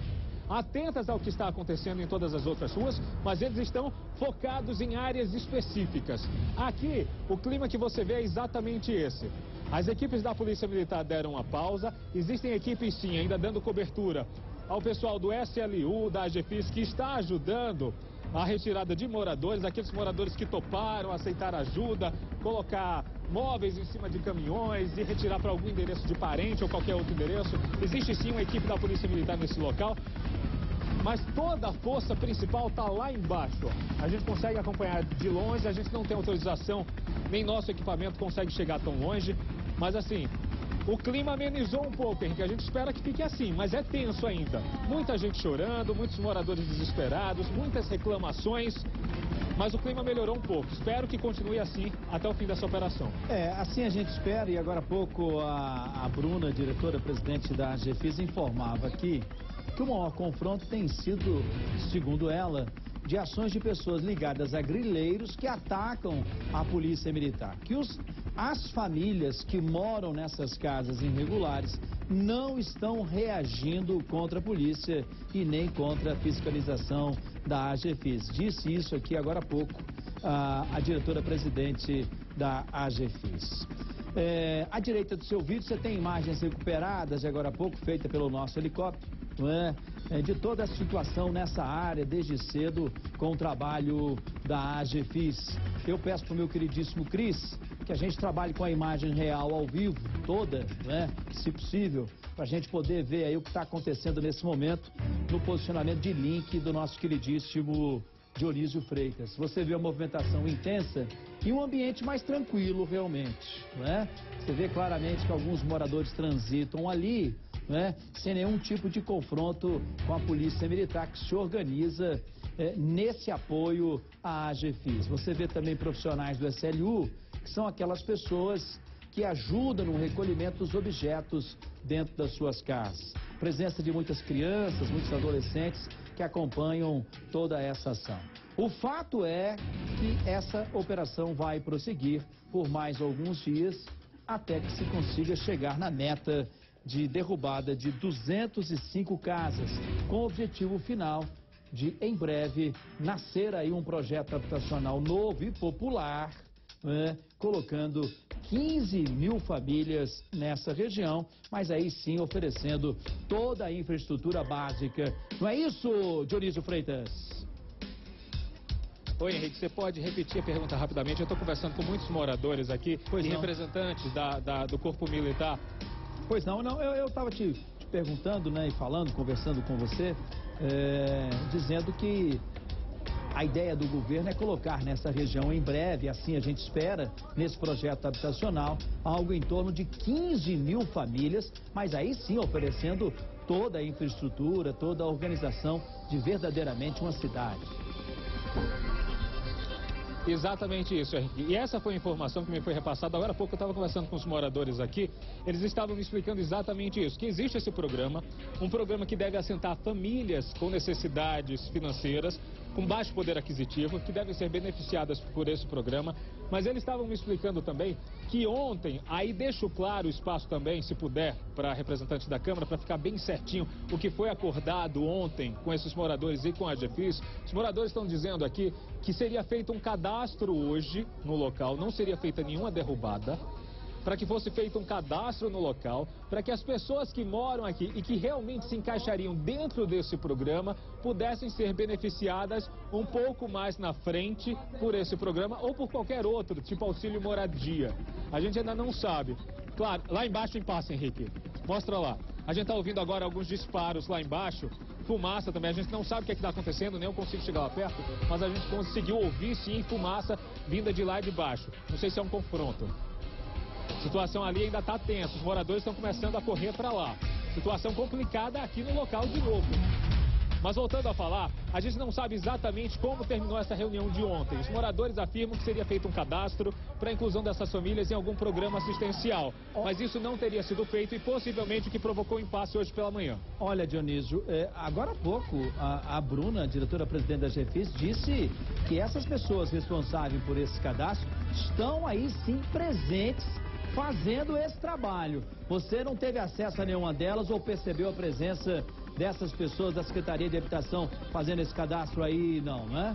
atentas ao que está acontecendo em todas as outras ruas, mas eles estão focados em áreas específicas. Aqui, o clima que você vê é exatamente esse. As equipes da Polícia Militar deram uma pausa, existem equipes sim ainda dando cobertura ao pessoal do S L U, da AGEFIS, que está ajudando a retirada de moradores, aqueles moradores que toparam aceitar ajuda, colocar móveis em cima de caminhões e retirar para algum endereço de parente ou qualquer outro endereço. Existe sim uma equipe da Polícia Militar nesse local, mas toda a força principal está lá embaixo. A gente consegue acompanhar de longe, a gente não tem autorização, nem nosso equipamento consegue chegar tão longe, mas assim, o clima amenizou um pouco, Henrique. A gente espera que fique assim, mas é tenso ainda. Muita gente chorando, muitos moradores desesperados, muitas reclamações, mas o clima melhorou um pouco. Espero que continue assim até o fim dessa operação. É, assim a gente espera, e agora há pouco a, a Bruna, diretora-presidente da AGEFIS, informava aqui que o maior confronto tem sido, segundo ela, de ações de pessoas ligadas a grileiros que atacam a polícia militar. Que os, as famílias que moram nessas casas irregulares não estão reagindo contra a polícia e nem contra a fiscalização da AGEFIS. Disse isso aqui agora há pouco a, a diretora-presidente da AGEFIS. É, à direita do seu vídeo você tem imagens recuperadas de agora há pouco, feita pelo nosso helicóptero, não é? É, de toda a situação nessa área desde cedo com o trabalho da AGEFIS. Eu peço para o meu queridíssimo Cris que a gente trabalhe com a imagem real ao vivo, toda, né, se possível, para a gente poder ver aí o que está acontecendo nesse momento no posicionamento de link do nosso queridíssimo Dionísio Freitas. Você vê a movimentação intensa e um ambiente mais tranquilo realmente, né? Você vê claramente que alguns moradores transitam ali, né, sem nenhum tipo de confronto com a polícia militar que se organiza é, nesse apoio à AGEFIS. Você vê também profissionais do S L U, que são aquelas pessoas que ajudam no recolhimento dos objetos dentro das suas casas. Presença de muitas crianças, muitos adolescentes que acompanham toda essa ação. O fato é que essa operação vai prosseguir por mais alguns dias até que se consiga chegar na meta de derrubada de duzentas e cinco casas, com o objetivo final de, em breve, nascer aí um projeto habitacional novo e popular, né, colocando quinze mil famílias nessa região, mas aí sim oferecendo toda a infraestrutura básica. Não é isso, Dionísio Freitas? Oi, Henrique, você pode repetir a pergunta rapidamente? Eu estou conversando com muitos moradores aqui pois e não. representantes da, da, do Corpo Militar. Pois não, não, eu estava te, te perguntando, né, e falando, conversando com você, é, dizendo que a ideia do governo é colocar nessa região em breve, assim a gente espera, nesse projeto habitacional, algo em torno de quinze mil famílias, mas aí sim oferecendo toda a infraestrutura, toda a organização de verdadeiramente uma cidade. Exatamente isso, Henrique. E essa foi a informação que me foi repassada. Agora há pouco eu estava conversando com os moradores aqui. Eles estavam me explicando exatamente isso, que existe esse programa, um programa que deve assentar famílias com necessidades financeiras, com baixo poder aquisitivo, que devem ser beneficiadas por esse programa. Mas eles estavam me explicando também que ontem, aí deixo claro o espaço também, se puder, para representantes da Câmara, para ficar bem certinho o que foi acordado ontem com esses moradores e com a AGEFIS. Os moradores estão dizendo aqui que seria feito um cadastro hoje no local, não seria feita nenhuma derrubada, para que fosse feito um cadastro no local, para que as pessoas que moram aqui e que realmente se encaixariam dentro desse programa pudessem ser beneficiadas um pouco mais na frente por esse programa ou por qualquer outro, tipo auxílio moradia. A gente ainda não sabe. Claro, lá embaixo em paz, Henrique. Mostra lá. A gente está ouvindo agora alguns disparos lá embaixo, fumaça também. A gente não sabe o que é está acontecendo, nem eu consigo chegar lá perto, mas a gente conseguiu ouvir sim fumaça vinda de lá e de baixo. Não sei se é um confronto. A situação ali ainda está tensa, os moradores estão começando a correr para lá. Situação complicada aqui no local de novo. Mas voltando a falar, a gente não sabe exatamente como terminou essa reunião de ontem. Os moradores afirmam que seria feito um cadastro para a inclusão dessas famílias em algum programa assistencial. Mas isso não teria sido feito e possivelmente o que provocou impasse hoje pela manhã. Olha, Dionísio, é, agora há pouco a, a Bruna, diretora-presidente da AGEFIS, disse que essas pessoas responsáveis por esse cadastro estão aí sim presentes fazendo esse trabalho. Você não teve acesso a nenhuma delas ou percebeu a presença dessas pessoas da Secretaria de Habitação fazendo esse cadastro aí? Não, né?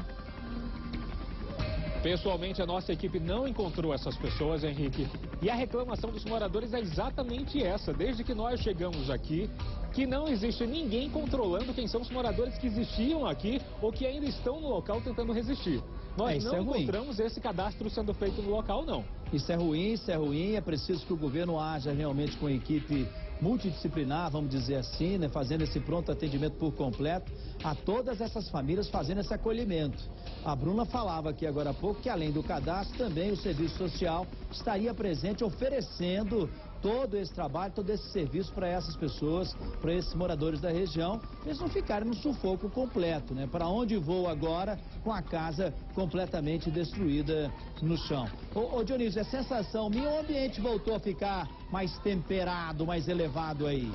Pessoalmente, a nossa equipe não encontrou essas pessoas, Henrique. E a reclamação dos moradores é exatamente essa. Desde que nós chegamos aqui, que não existe ninguém controlando quem são os moradores que existiam aqui ou que ainda estão no local tentando resistir. Nós é, não é encontramos esse cadastro sendo feito no local, não. Isso é ruim, isso é ruim. É preciso que o governo haja realmente com a equipe multidisciplinar, vamos dizer assim, né, fazendo esse pronto atendimento por completo a todas essas famílias, fazendo esse acolhimento. A Bruna falava aqui agora há pouco que além do cadastro, também o Serviço Social estaria presente oferecendo todo esse trabalho, todo esse serviço para essas pessoas, para esses moradores da região, eles não ficarem no sufoco completo, né? Para onde vou agora com a casa completamente destruída no chão? Ô, ô Dionísio, é sensação minha, o ambiente voltou a ficar mais temperado, mais elevado aí?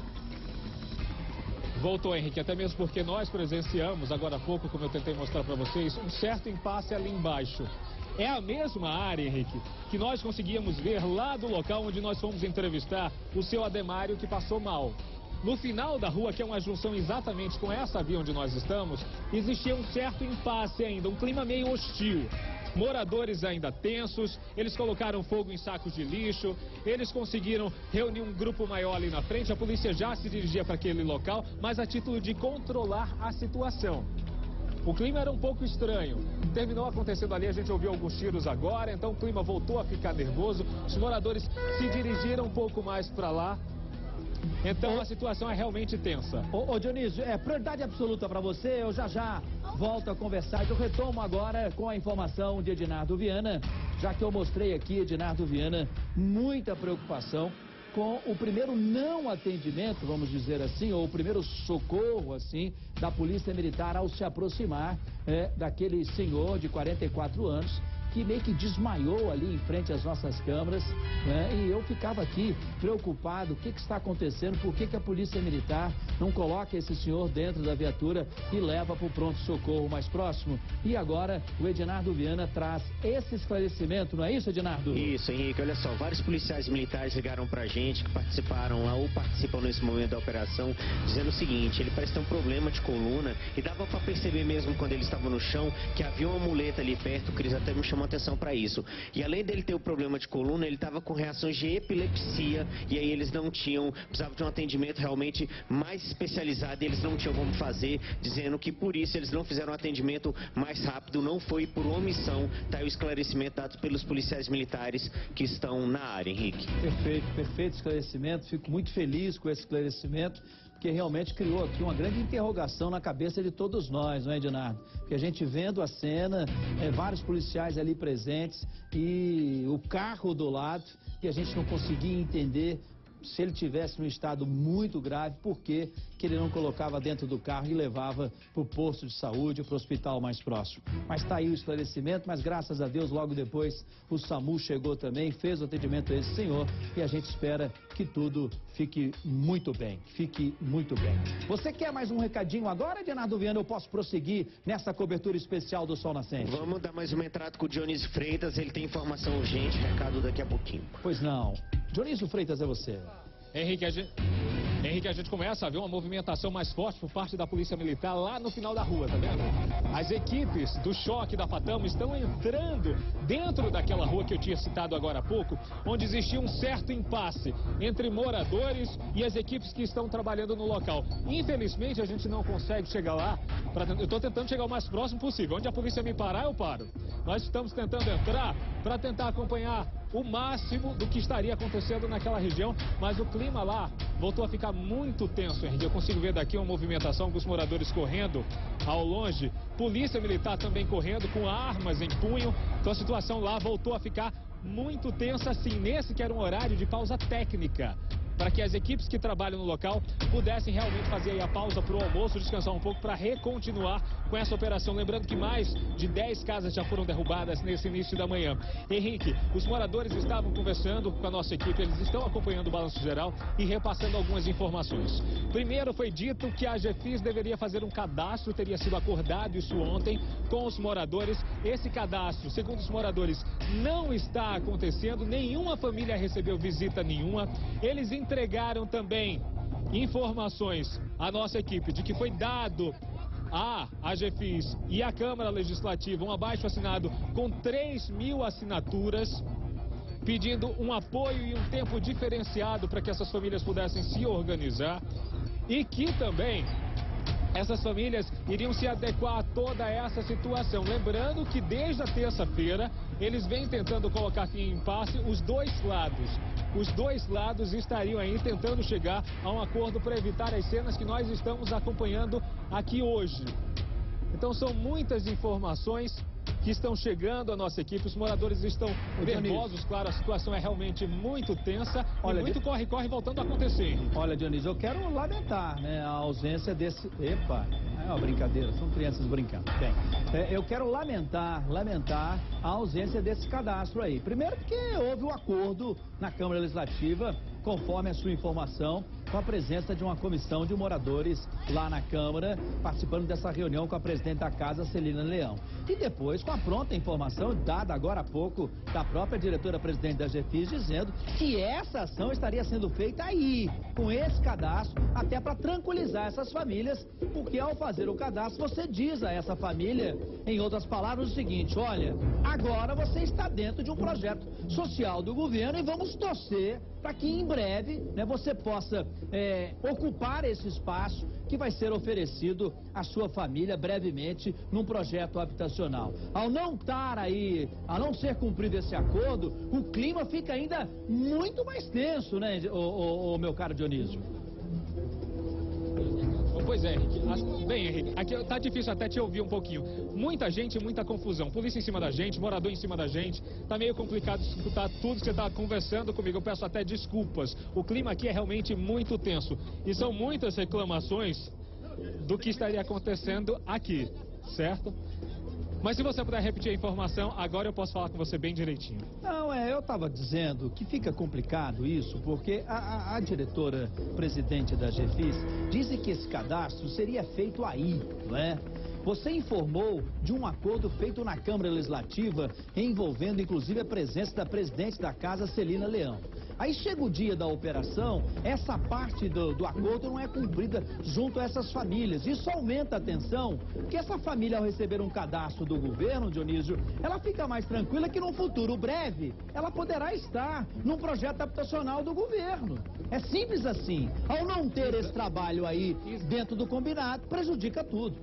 Voltou, Henrique, até mesmo porque nós presenciamos agora há pouco, como eu tentei mostrar para vocês, um certo impasse ali embaixo. É a mesma área, Henrique, que nós conseguíamos ver lá do local onde nós fomos entrevistar o seu Ademário, que passou mal. No final da rua, que é uma junção exatamente com essa via onde nós estamos, existia um certo impasse ainda, um clima meio hostil. Moradores ainda tensos, eles colocaram fogo em sacos de lixo, eles conseguiram reunir um grupo maior ali na frente, a polícia já se dirigia para aquele local, mas a título de controlar a situação. O clima era um pouco estranho. Terminou acontecendo ali, a gente ouviu alguns tiros agora, então o clima voltou a ficar nervoso. Os moradores se dirigiram um pouco mais para lá. Então a situação é realmente tensa. Ô, ô Dionísio, é prioridade absoluta para você. Eu já já volto a conversar. Eu retomo agora com a informação de Edinardo Viana, já que eu mostrei aqui, Edinardo Viana, muita preocupação com o primeiro não atendimento, vamos dizer assim, ou o primeiro socorro, assim, da Polícia Militar ao se aproximar é, daquele senhor de quarenta e quatro anos, que meio que desmaiou ali em frente às nossas câmeras, né? E eu ficava aqui preocupado, o que que está acontecendo, por que que a Polícia Militar não coloca esse senhor dentro da viatura e leva para o pronto-socorro mais próximo? E agora o Edinardo Viana traz esse esclarecimento, não é isso, Edinardo? Isso, Henrique, olha só, vários policiais militares ligaram pra gente, que participaram lá ou participam nesse momento da operação, dizendo o seguinte: ele parece ter um problema de coluna e dava para perceber mesmo quando ele estava no chão que havia uma muleta ali perto. O Cris até me chamou atenção para isso. E além dele ter o problema de coluna, ele estava com reações de epilepsia, e aí eles não tinham, precisavam de um atendimento realmente mais especializado, e eles não tinham como fazer, dizendo que por isso eles não fizeram um atendimento mais rápido, não foi por omissão. Tá aí o esclarecimento dado pelos policiais militares que estão na área, Henrique. Perfeito, perfeito esclarecimento, fico muito feliz com esse esclarecimento, porque realmente criou aqui uma grande interrogação na cabeça de todos nós, não é, Edinardo? Porque a gente vendo a cena, é, vários policiais ali presentes e o carro do lado, e a gente não conseguia entender se ele tivesse num estado muito grave, por que que ele não colocava dentro do carro e levava para o posto de saúde, para o hospital mais próximo. Mas está aí o esclarecimento, mas graças a Deus, logo depois, o SAMU chegou também, fez o atendimento a esse senhor, e a gente espera que tudo fique muito bem, fique muito bem. Você quer mais um recadinho agora, Edinardo Viana? Eu posso prosseguir nessa cobertura especial do Sol Nascente? Vamos dar mais uma entrada com o Dionísio Freitas, ele tem informação urgente, recado daqui a pouquinho. Pois não. Dionísio Freitas, é você. Henrique, a gente, Henrique, a gente começa a ver uma movimentação mais forte por parte da Polícia Militar lá no final da rua, tá vendo? As equipes do choque da Fatamo estão entrando dentro daquela rua que eu tinha citado agora há pouco, onde existia um certo impasse entre moradores e as equipes que estão trabalhando no local. Infelizmente, a gente não consegue chegar lá. Pra, eu estou tentando chegar o mais próximo possível. Onde a polícia me parar, eu paro. Nós estamos tentando entrar para tentar acompanhar o máximo do que estaria acontecendo naquela região, mas o clima lá voltou a ficar muito tenso, Henrique. Eu consigo ver daqui uma movimentação com os moradores correndo ao longe, polícia militar também correndo com armas em punho, então a situação lá voltou a ficar muito tensa, assim, nesse que era um horário de pausa técnica para que as equipes que trabalham no local pudessem realmente fazer aí a pausa para o almoço, descansar um pouco para recontinuar com essa operação. Lembrando que mais de dez casas já foram derrubadas nesse início da manhã. Henrique, os moradores estavam conversando com a nossa equipe, eles estão acompanhando o balanço geral e repassando algumas informações. Primeiro, foi dito que a AGEFIS deveria fazer um cadastro, teria sido acordado isso ontem com os moradores. Esse cadastro, segundo os moradores, não está acontecendo, nenhuma família recebeu visita nenhuma. Eles entregaram também informações à nossa equipe de que foi dado à AGEFIS e à Câmara Legislativa um abaixo assinado com três mil assinaturas, pedindo um apoio e um tempo diferenciado para que essas famílias pudessem se organizar e que também essas famílias iriam se adequar a toda essa situação. Lembrando que desde a terça-feira eles vêm tentando colocar fim em impasse os dois lados. Os dois lados estariam aí tentando chegar a um acordo para evitar as cenas que nós estamos acompanhando aqui hoje. Então são muitas informações que estão chegando à nossa equipe. Os moradores estão nervosos, claro, a situação é realmente muito tensa. Olha, e muito corre-corre voltando a acontecer. Olha, Dionísio, eu quero lamentar, né, a ausência desse... Epa, é uma brincadeira, são crianças brincando. Bem, é, eu quero lamentar, lamentar a ausência desse cadastro aí. Primeiro porque houve um acordo na Câmara Legislativa, conforme a sua informação, com a presença de uma comissão de moradores lá na Câmara, participando dessa reunião com a presidente da Casa, Celina Leão. E depois, com a pronta informação, dada agora há pouco, da própria diretora-presidente da AGEFIS, dizendo que essa ação estaria sendo feita aí, com esse cadastro, até para tranquilizar essas famílias, porque ao fazer o cadastro, você diz a essa família, em outras palavras, o seguinte: olha, agora você está dentro de um projeto social do governo e vamos torcer para que em breve, né, você possa é, ocupar esse espaço que vai ser oferecido à sua família brevemente num projeto habitacional. Ao não estar aí, a não ser cumprido esse acordo, o clima fica ainda muito mais tenso, né, ô, ô, ô, meu caro Dionísio? Pois é, Henrique. Bem, Henrique, aqui tá difícil até te ouvir um pouquinho. Muita gente, muita confusão. Polícia em cima da gente, morador em cima da gente. Tá meio complicado escutar tudo que você tá conversando comigo. Eu peço até desculpas. O clima aqui é realmente muito tenso. E são muitas reclamações do que estaria acontecendo aqui, certo? Mas se você puder repetir a informação, agora eu posso falar com você bem direitinho. Não, é, eu estava dizendo que fica complicado isso, porque a, a, a diretora presidente da AGEFIS disse que esse cadastro seria feito aí, não é? Você informou de um acordo feito na Câmara Legislativa, envolvendo inclusive a presença da presidente da Casa, Celina Leão. Aí chega o dia da operação, essa parte do, do acordo não é cumprida junto a essas famílias. Isso aumenta a tensão, porque essa família, ao receber um cadastro do governo, Dionísio, ela fica mais tranquila que no futuro breve ela poderá estar num projeto habitacional do governo. É simples assim. Ao não ter esse trabalho aí dentro do combinado, prejudica tudo.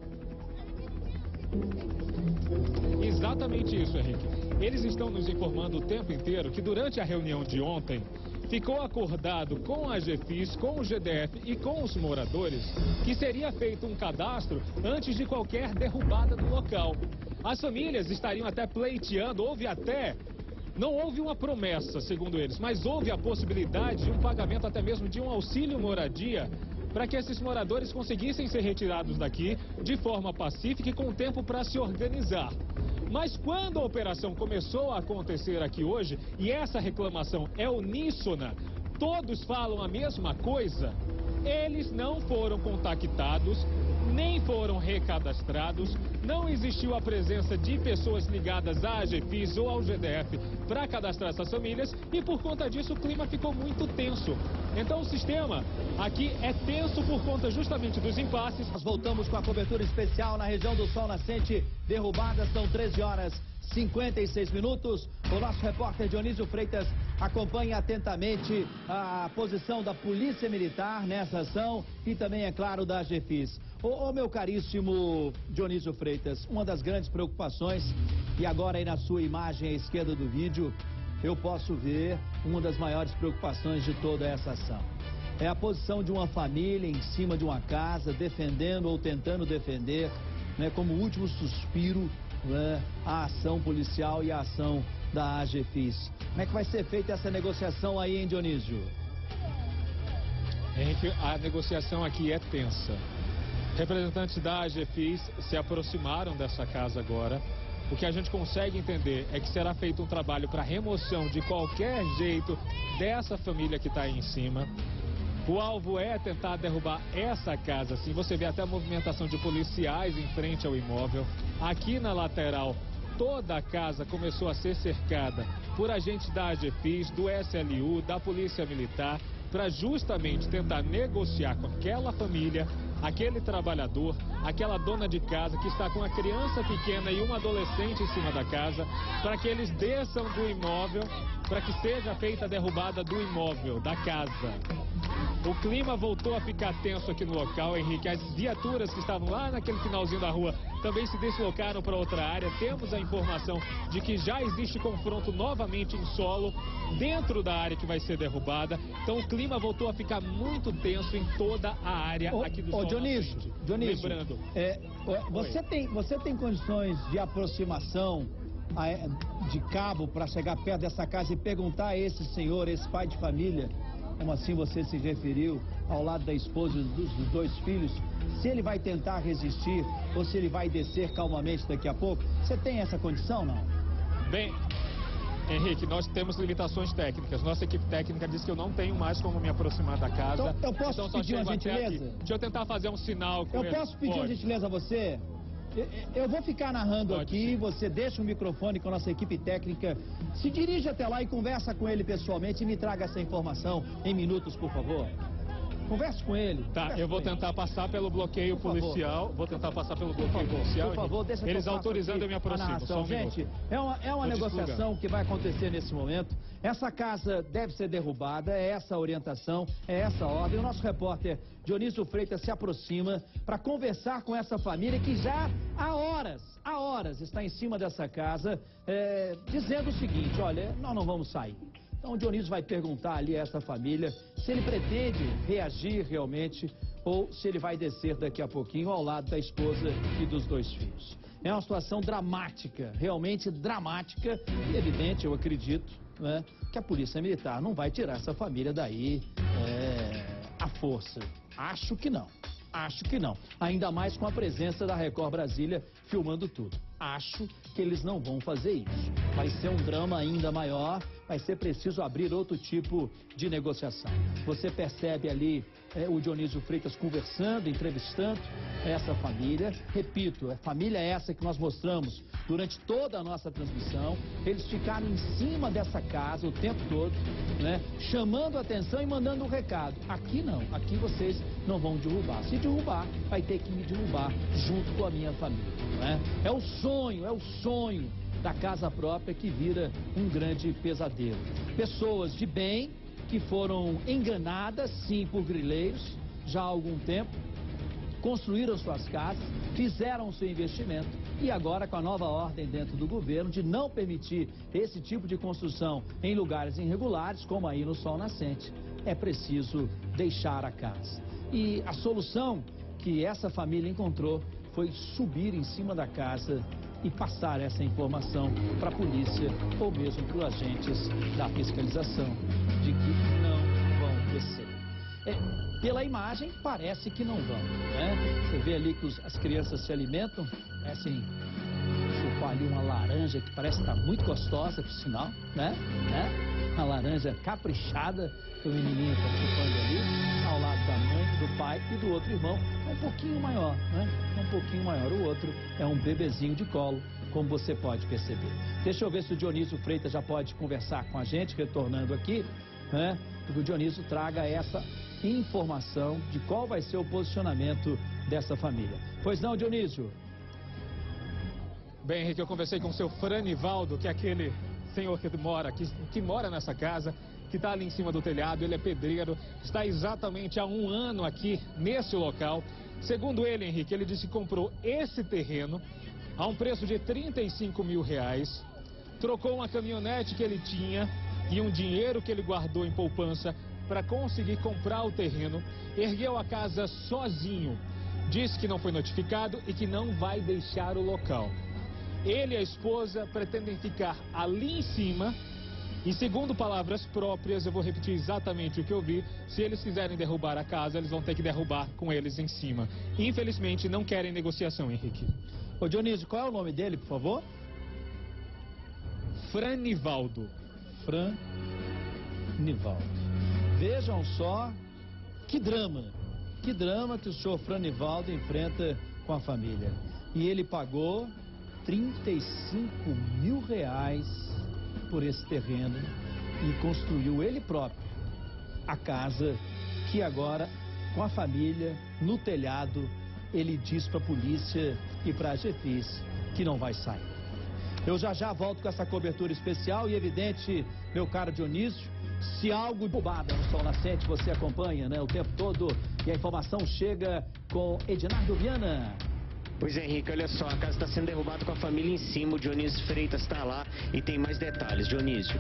Exatamente isso, Henrique. Eles estão nos informando o tempo inteiro que durante a reunião de ontem ficou acordado com a AGEFIS, com o G D F e com os moradores que seria feito um cadastro antes de qualquer derrubada no local. As famílias estariam até pleiteando, houve até... Não houve uma promessa, segundo eles, mas houve a possibilidade de um pagamento até mesmo de um auxílio moradia para que esses moradores conseguissem ser retirados daqui de forma pacífica e com tempo para se organizar. Mas quando a operação começou a acontecer aqui hoje, e essa reclamação é uníssona, todos falam a mesma coisa, eles não foram contactados, nem foram recadastrados, não existiu a presença de pessoas ligadas à AGEFIS ou ao G D F para cadastrar essas famílias e por conta disso o clima ficou muito tenso. Então o sistema aqui é tenso por conta justamente dos impasses. Nós voltamos com a cobertura especial na região do Sol Nascente. Derrubadas, são treze horas e cinquenta e seis minutos. O nosso repórter Dionísio Freitas acompanha atentamente a posição da Polícia Militar nessa ação e também, é claro, da AGEFIS. Ô, ô meu caríssimo Dionísio Freitas, uma das grandes preocupações, e agora aí na sua imagem à esquerda do vídeo, eu posso ver uma das maiores preocupações de toda essa ação. É a posição de uma família em cima de uma casa, defendendo ou tentando defender, né, como último suspiro, né, a ação policial e a ação da AGEFIS. Como é que vai ser feita essa negociação aí, hein, Dionísio? Henrique, a negociação aqui é tensa. Representantes da AGEFIS se aproximaram dessa casa agora. O que a gente consegue entender é que será feito um trabalho para remoção de qualquer jeito dessa família que está aí em cima. O alvo é tentar derrubar essa casa, assim. Você vê até a movimentação de policiais em frente ao imóvel. Aqui na lateral, toda a casa começou a ser cercada por agentes da AGEFIS, do S L U, da Polícia Militar, para justamente tentar negociar com aquela família, aquele trabalhador, aquela dona de casa que está com uma criança pequena e um adolescente em cima da casa, para que eles desçam do imóvel, para que seja feita a derrubada do imóvel, da casa. O clima voltou a ficar tenso aqui no local, Henrique. As viaturas que estavam lá naquele finalzinho da rua também se deslocaram para outra área. Temos a informação de que já existe confronto novamente em solo dentro da área que vai ser derrubada. Então o clima voltou a ficar muito tenso em toda a área ô, aqui do ô, Sol Dionísio, Nascente. Dionísio, Lembrando, é, você, tem, você tem condições de aproximação de cabo para chegar perto dessa casa e perguntar a esse senhor, esse pai de família, como assim você se referiu, ao lado da esposa e dos, dos dois filhos, se ele vai tentar resistir ou se ele vai descer calmamente daqui a pouco? Você tem essa condição, não? Bem, Henrique, nós temos limitações técnicas. Nossa equipe técnica diz que eu não tenho mais como me aproximar da casa. Então, eu posso então, pedir uma gentileza? Deixa eu tentar fazer um sinal com Eu ele. posso pedir Pode. uma gentileza a você? Eu vou ficar narrando Pode, aqui, sim. você deixa o microfone com a nossa equipe técnica, se dirige até lá e conversa com ele pessoalmente e me traga essa informação em minutos, por favor. Converse com ele. Tá, converse eu vou com ele. tentar passar pelo bloqueio Por favor. policial. Vou tentar passar pelo bloqueio Por favor, policial. por favor, deixa que Eles eu faço autorizando, aqui eu me a aproximo. narração. Só um Gente, minuto. é uma, é uma Tô negociação desplugando. que vai acontecer nesse momento. Essa casa deve ser derrubada, é essa a orientação, é essa a ordem. O nosso repórter Dionísio Freitas se aproxima para conversar com essa família que já há horas, há horas está em cima dessa casa, é, dizendo o seguinte: olha, nós não vamos sair. Então o Dionísio vai perguntar ali a essa família se ele pretende reagir realmente ou se ele vai descer daqui a pouquinho ao lado da esposa e dos dois filhos. É uma situação dramática, realmente dramática e evidente, eu acredito, né, que a Polícia Militar não vai tirar essa família daí é, à força. Acho que não. Acho que não. Ainda mais com a presença da Record Brasília filmando tudo. Acho que eles não vão fazer isso. Vai ser um drama ainda maior, vai ser preciso abrir outro tipo de negociação. Você percebe ali é, o Dionísio Freitas conversando, entrevistando essa família. Repito, é família essa que nós mostramos durante toda a nossa transmissão. Eles ficaram em cima dessa casa o tempo todo, né, chamando a atenção e mandando um recado. Aqui não, aqui vocês não vão derrubar. Se derrubar, vai ter que me derrubar junto com a minha família, né? É o sonho, é o sonho da casa própria que vira um grande pesadelo. Pessoas de bem que foram enganadas, sim, por grileiros, já há algum tempo, construíram suas casas, fizeram o seu investimento e agora com a nova ordem dentro do governo de não permitir esse tipo de construção em lugares irregulares, como aí no Sol Nascente, é preciso deixar a casa. E a solução que essa família encontrou foi subir em cima da casa e passar essa informação para a polícia ou mesmo para os agentes da fiscalização de que não vão descer. É, pela imagem, parece que não vão, né? Você vê ali que os, as crianças se alimentam, parecem chupar ali uma laranja que parece estar muito gostosa, por sinal, né? né? Uma laranja caprichada que o menininho está chupando ali, ao lado da mãe, do pai e do outro irmão, é um pouquinho maior, né? Um pouquinho maior. O outro é um bebezinho de colo, como você pode perceber. Deixa eu ver se o Dionísio Freitas já pode conversar com a gente, retornando aqui, né? Que o Dionísio traga essa informação de qual vai ser o posicionamento dessa família. Pois não, Dionísio? Bem, Henrique, eu conversei com o seu Franivaldo, que é aquele senhor que mora, que, que mora nessa casa, que está ali em cima do telhado. Ele é pedreiro, está exatamente há um ano aqui nesse local. Segundo ele, Henrique, ele disse que comprou esse terreno a um preço de trinta e cinco mil reais, trocou uma caminhonete que ele tinha e um dinheiro que ele guardou em poupança para conseguir comprar o terreno, ergueu a casa sozinho, disse que não foi notificado e que não vai deixar o local. Ele e a esposa pretendem ficar ali em cima E segundo palavras próprias, eu vou repetir exatamente o que eu vi, se eles quiserem derrubar a casa, eles vão ter que derrubar com eles em cima. Infelizmente, não querem negociação, Henrique. Ô Dionísio, qual é o nome dele, por favor? Franivaldo. Franivaldo. Vejam só que drama, que drama que o senhor Franivaldo enfrenta com a família. E ele pagou trinta e cinco mil reais por esse terreno e construiu ele próprio a casa que agora, com a família, no telhado, ele diz para a polícia e para a Jefis que não vai sair. Eu já já volto com essa cobertura especial e evidente, meu caro Dionísio, se algo bobada no Sol Nascente, você acompanha, né, o tempo todo e a informação chega com Ednardo Viana. Pois é, Henrique, olha só, a casa está sendo derrubada com a família em cima, o Dionísio Freitas está lá e tem mais detalhes. Dionísio.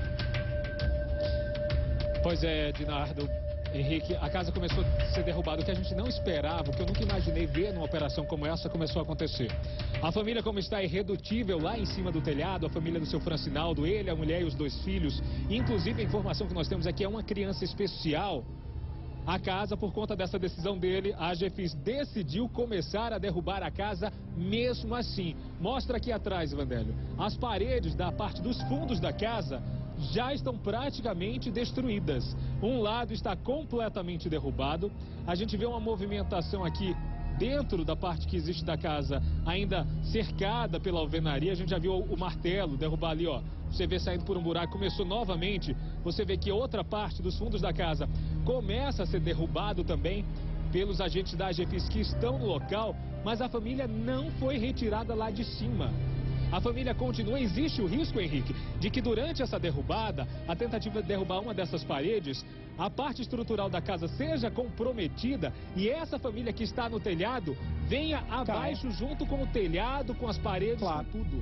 Pois é, Ednardo, Henrique, a casa começou a ser derrubada, o que a gente não esperava, o que eu nunca imaginei ver numa operação como essa, começou a acontecer. A família, como está irredutível lá em cima do telhado, a família do seu Francinaldo, ele, a mulher e os dois filhos, inclusive a informação que nós temos aqui é uma criança especial. A casa, por conta dessa decisão dele, a Jefis decidiu começar a derrubar a casa mesmo assim. Mostra aqui atrás, Vandélio. As paredes da parte dos fundos da casa já estão praticamente destruídas. Um lado está completamente derrubado. A gente vê uma movimentação aqui dentro da parte que existe da casa, ainda cercada pela alvenaria. A gente já viu o martelo derrubar ali, ó. Você vê saindo por um buraco, começou novamente. Você vê que outra parte dos fundos da casa começa a ser derrubado também pelos agentes da Jefis que estão no local, mas a família não foi retirada lá de cima. A família continua, existe o risco, Henrique, de que durante essa derrubada, a tentativa de derrubar uma dessas paredes, a parte estrutural da casa seja comprometida e essa família que está no telhado venha abaixo junto com o telhado, com as paredes, claro, com tudo.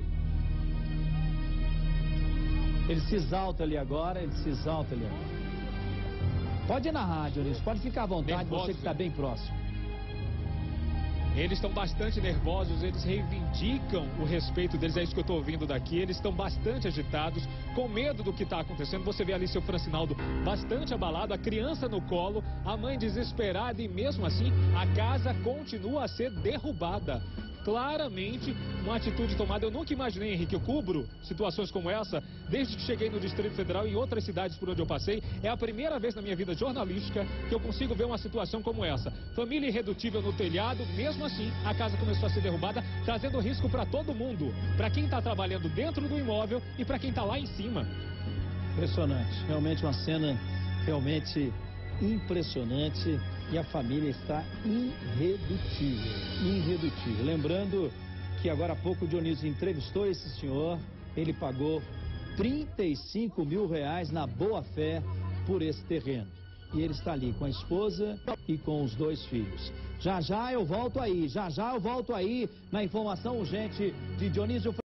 Ele se exalta ali agora, ele se exalta ali agora. Pode ir na rádio, Dionísio, pode ficar à vontade, nervoso, você que está bem próximo. Eles estão bastante nervosos, eles reivindicam o respeito deles, é isso que eu estou ouvindo daqui. Eles estão bastante agitados, com medo do que está acontecendo. Você vê ali seu Francinaldo bastante abalado, a criança no colo, a mãe desesperada e mesmo assim a casa continua a ser derrubada. Claramente uma atitude tomada. Eu nunca imaginei, Henrique, eu cubro situações como essa desde que cheguei no Distrito Federal e em outras cidades por onde eu passei. É a primeira vez na minha vida jornalística que eu consigo ver uma situação como essa. Família irredutível no telhado, mesmo assim a casa começou a ser derrubada, trazendo risco para todo mundo, para quem está trabalhando dentro do imóvel e para quem está lá em cima. Impressionante, realmente uma cena realmente impressionante e a família está irredutível, irredutível. Lembrando que agora há pouco o Dionísio entrevistou esse senhor, ele pagou trinta e cinco mil reais na boa fé por esse terreno. E ele está ali com a esposa e com os dois filhos. Já já eu volto aí, já já eu volto aí na informação urgente de Dionísio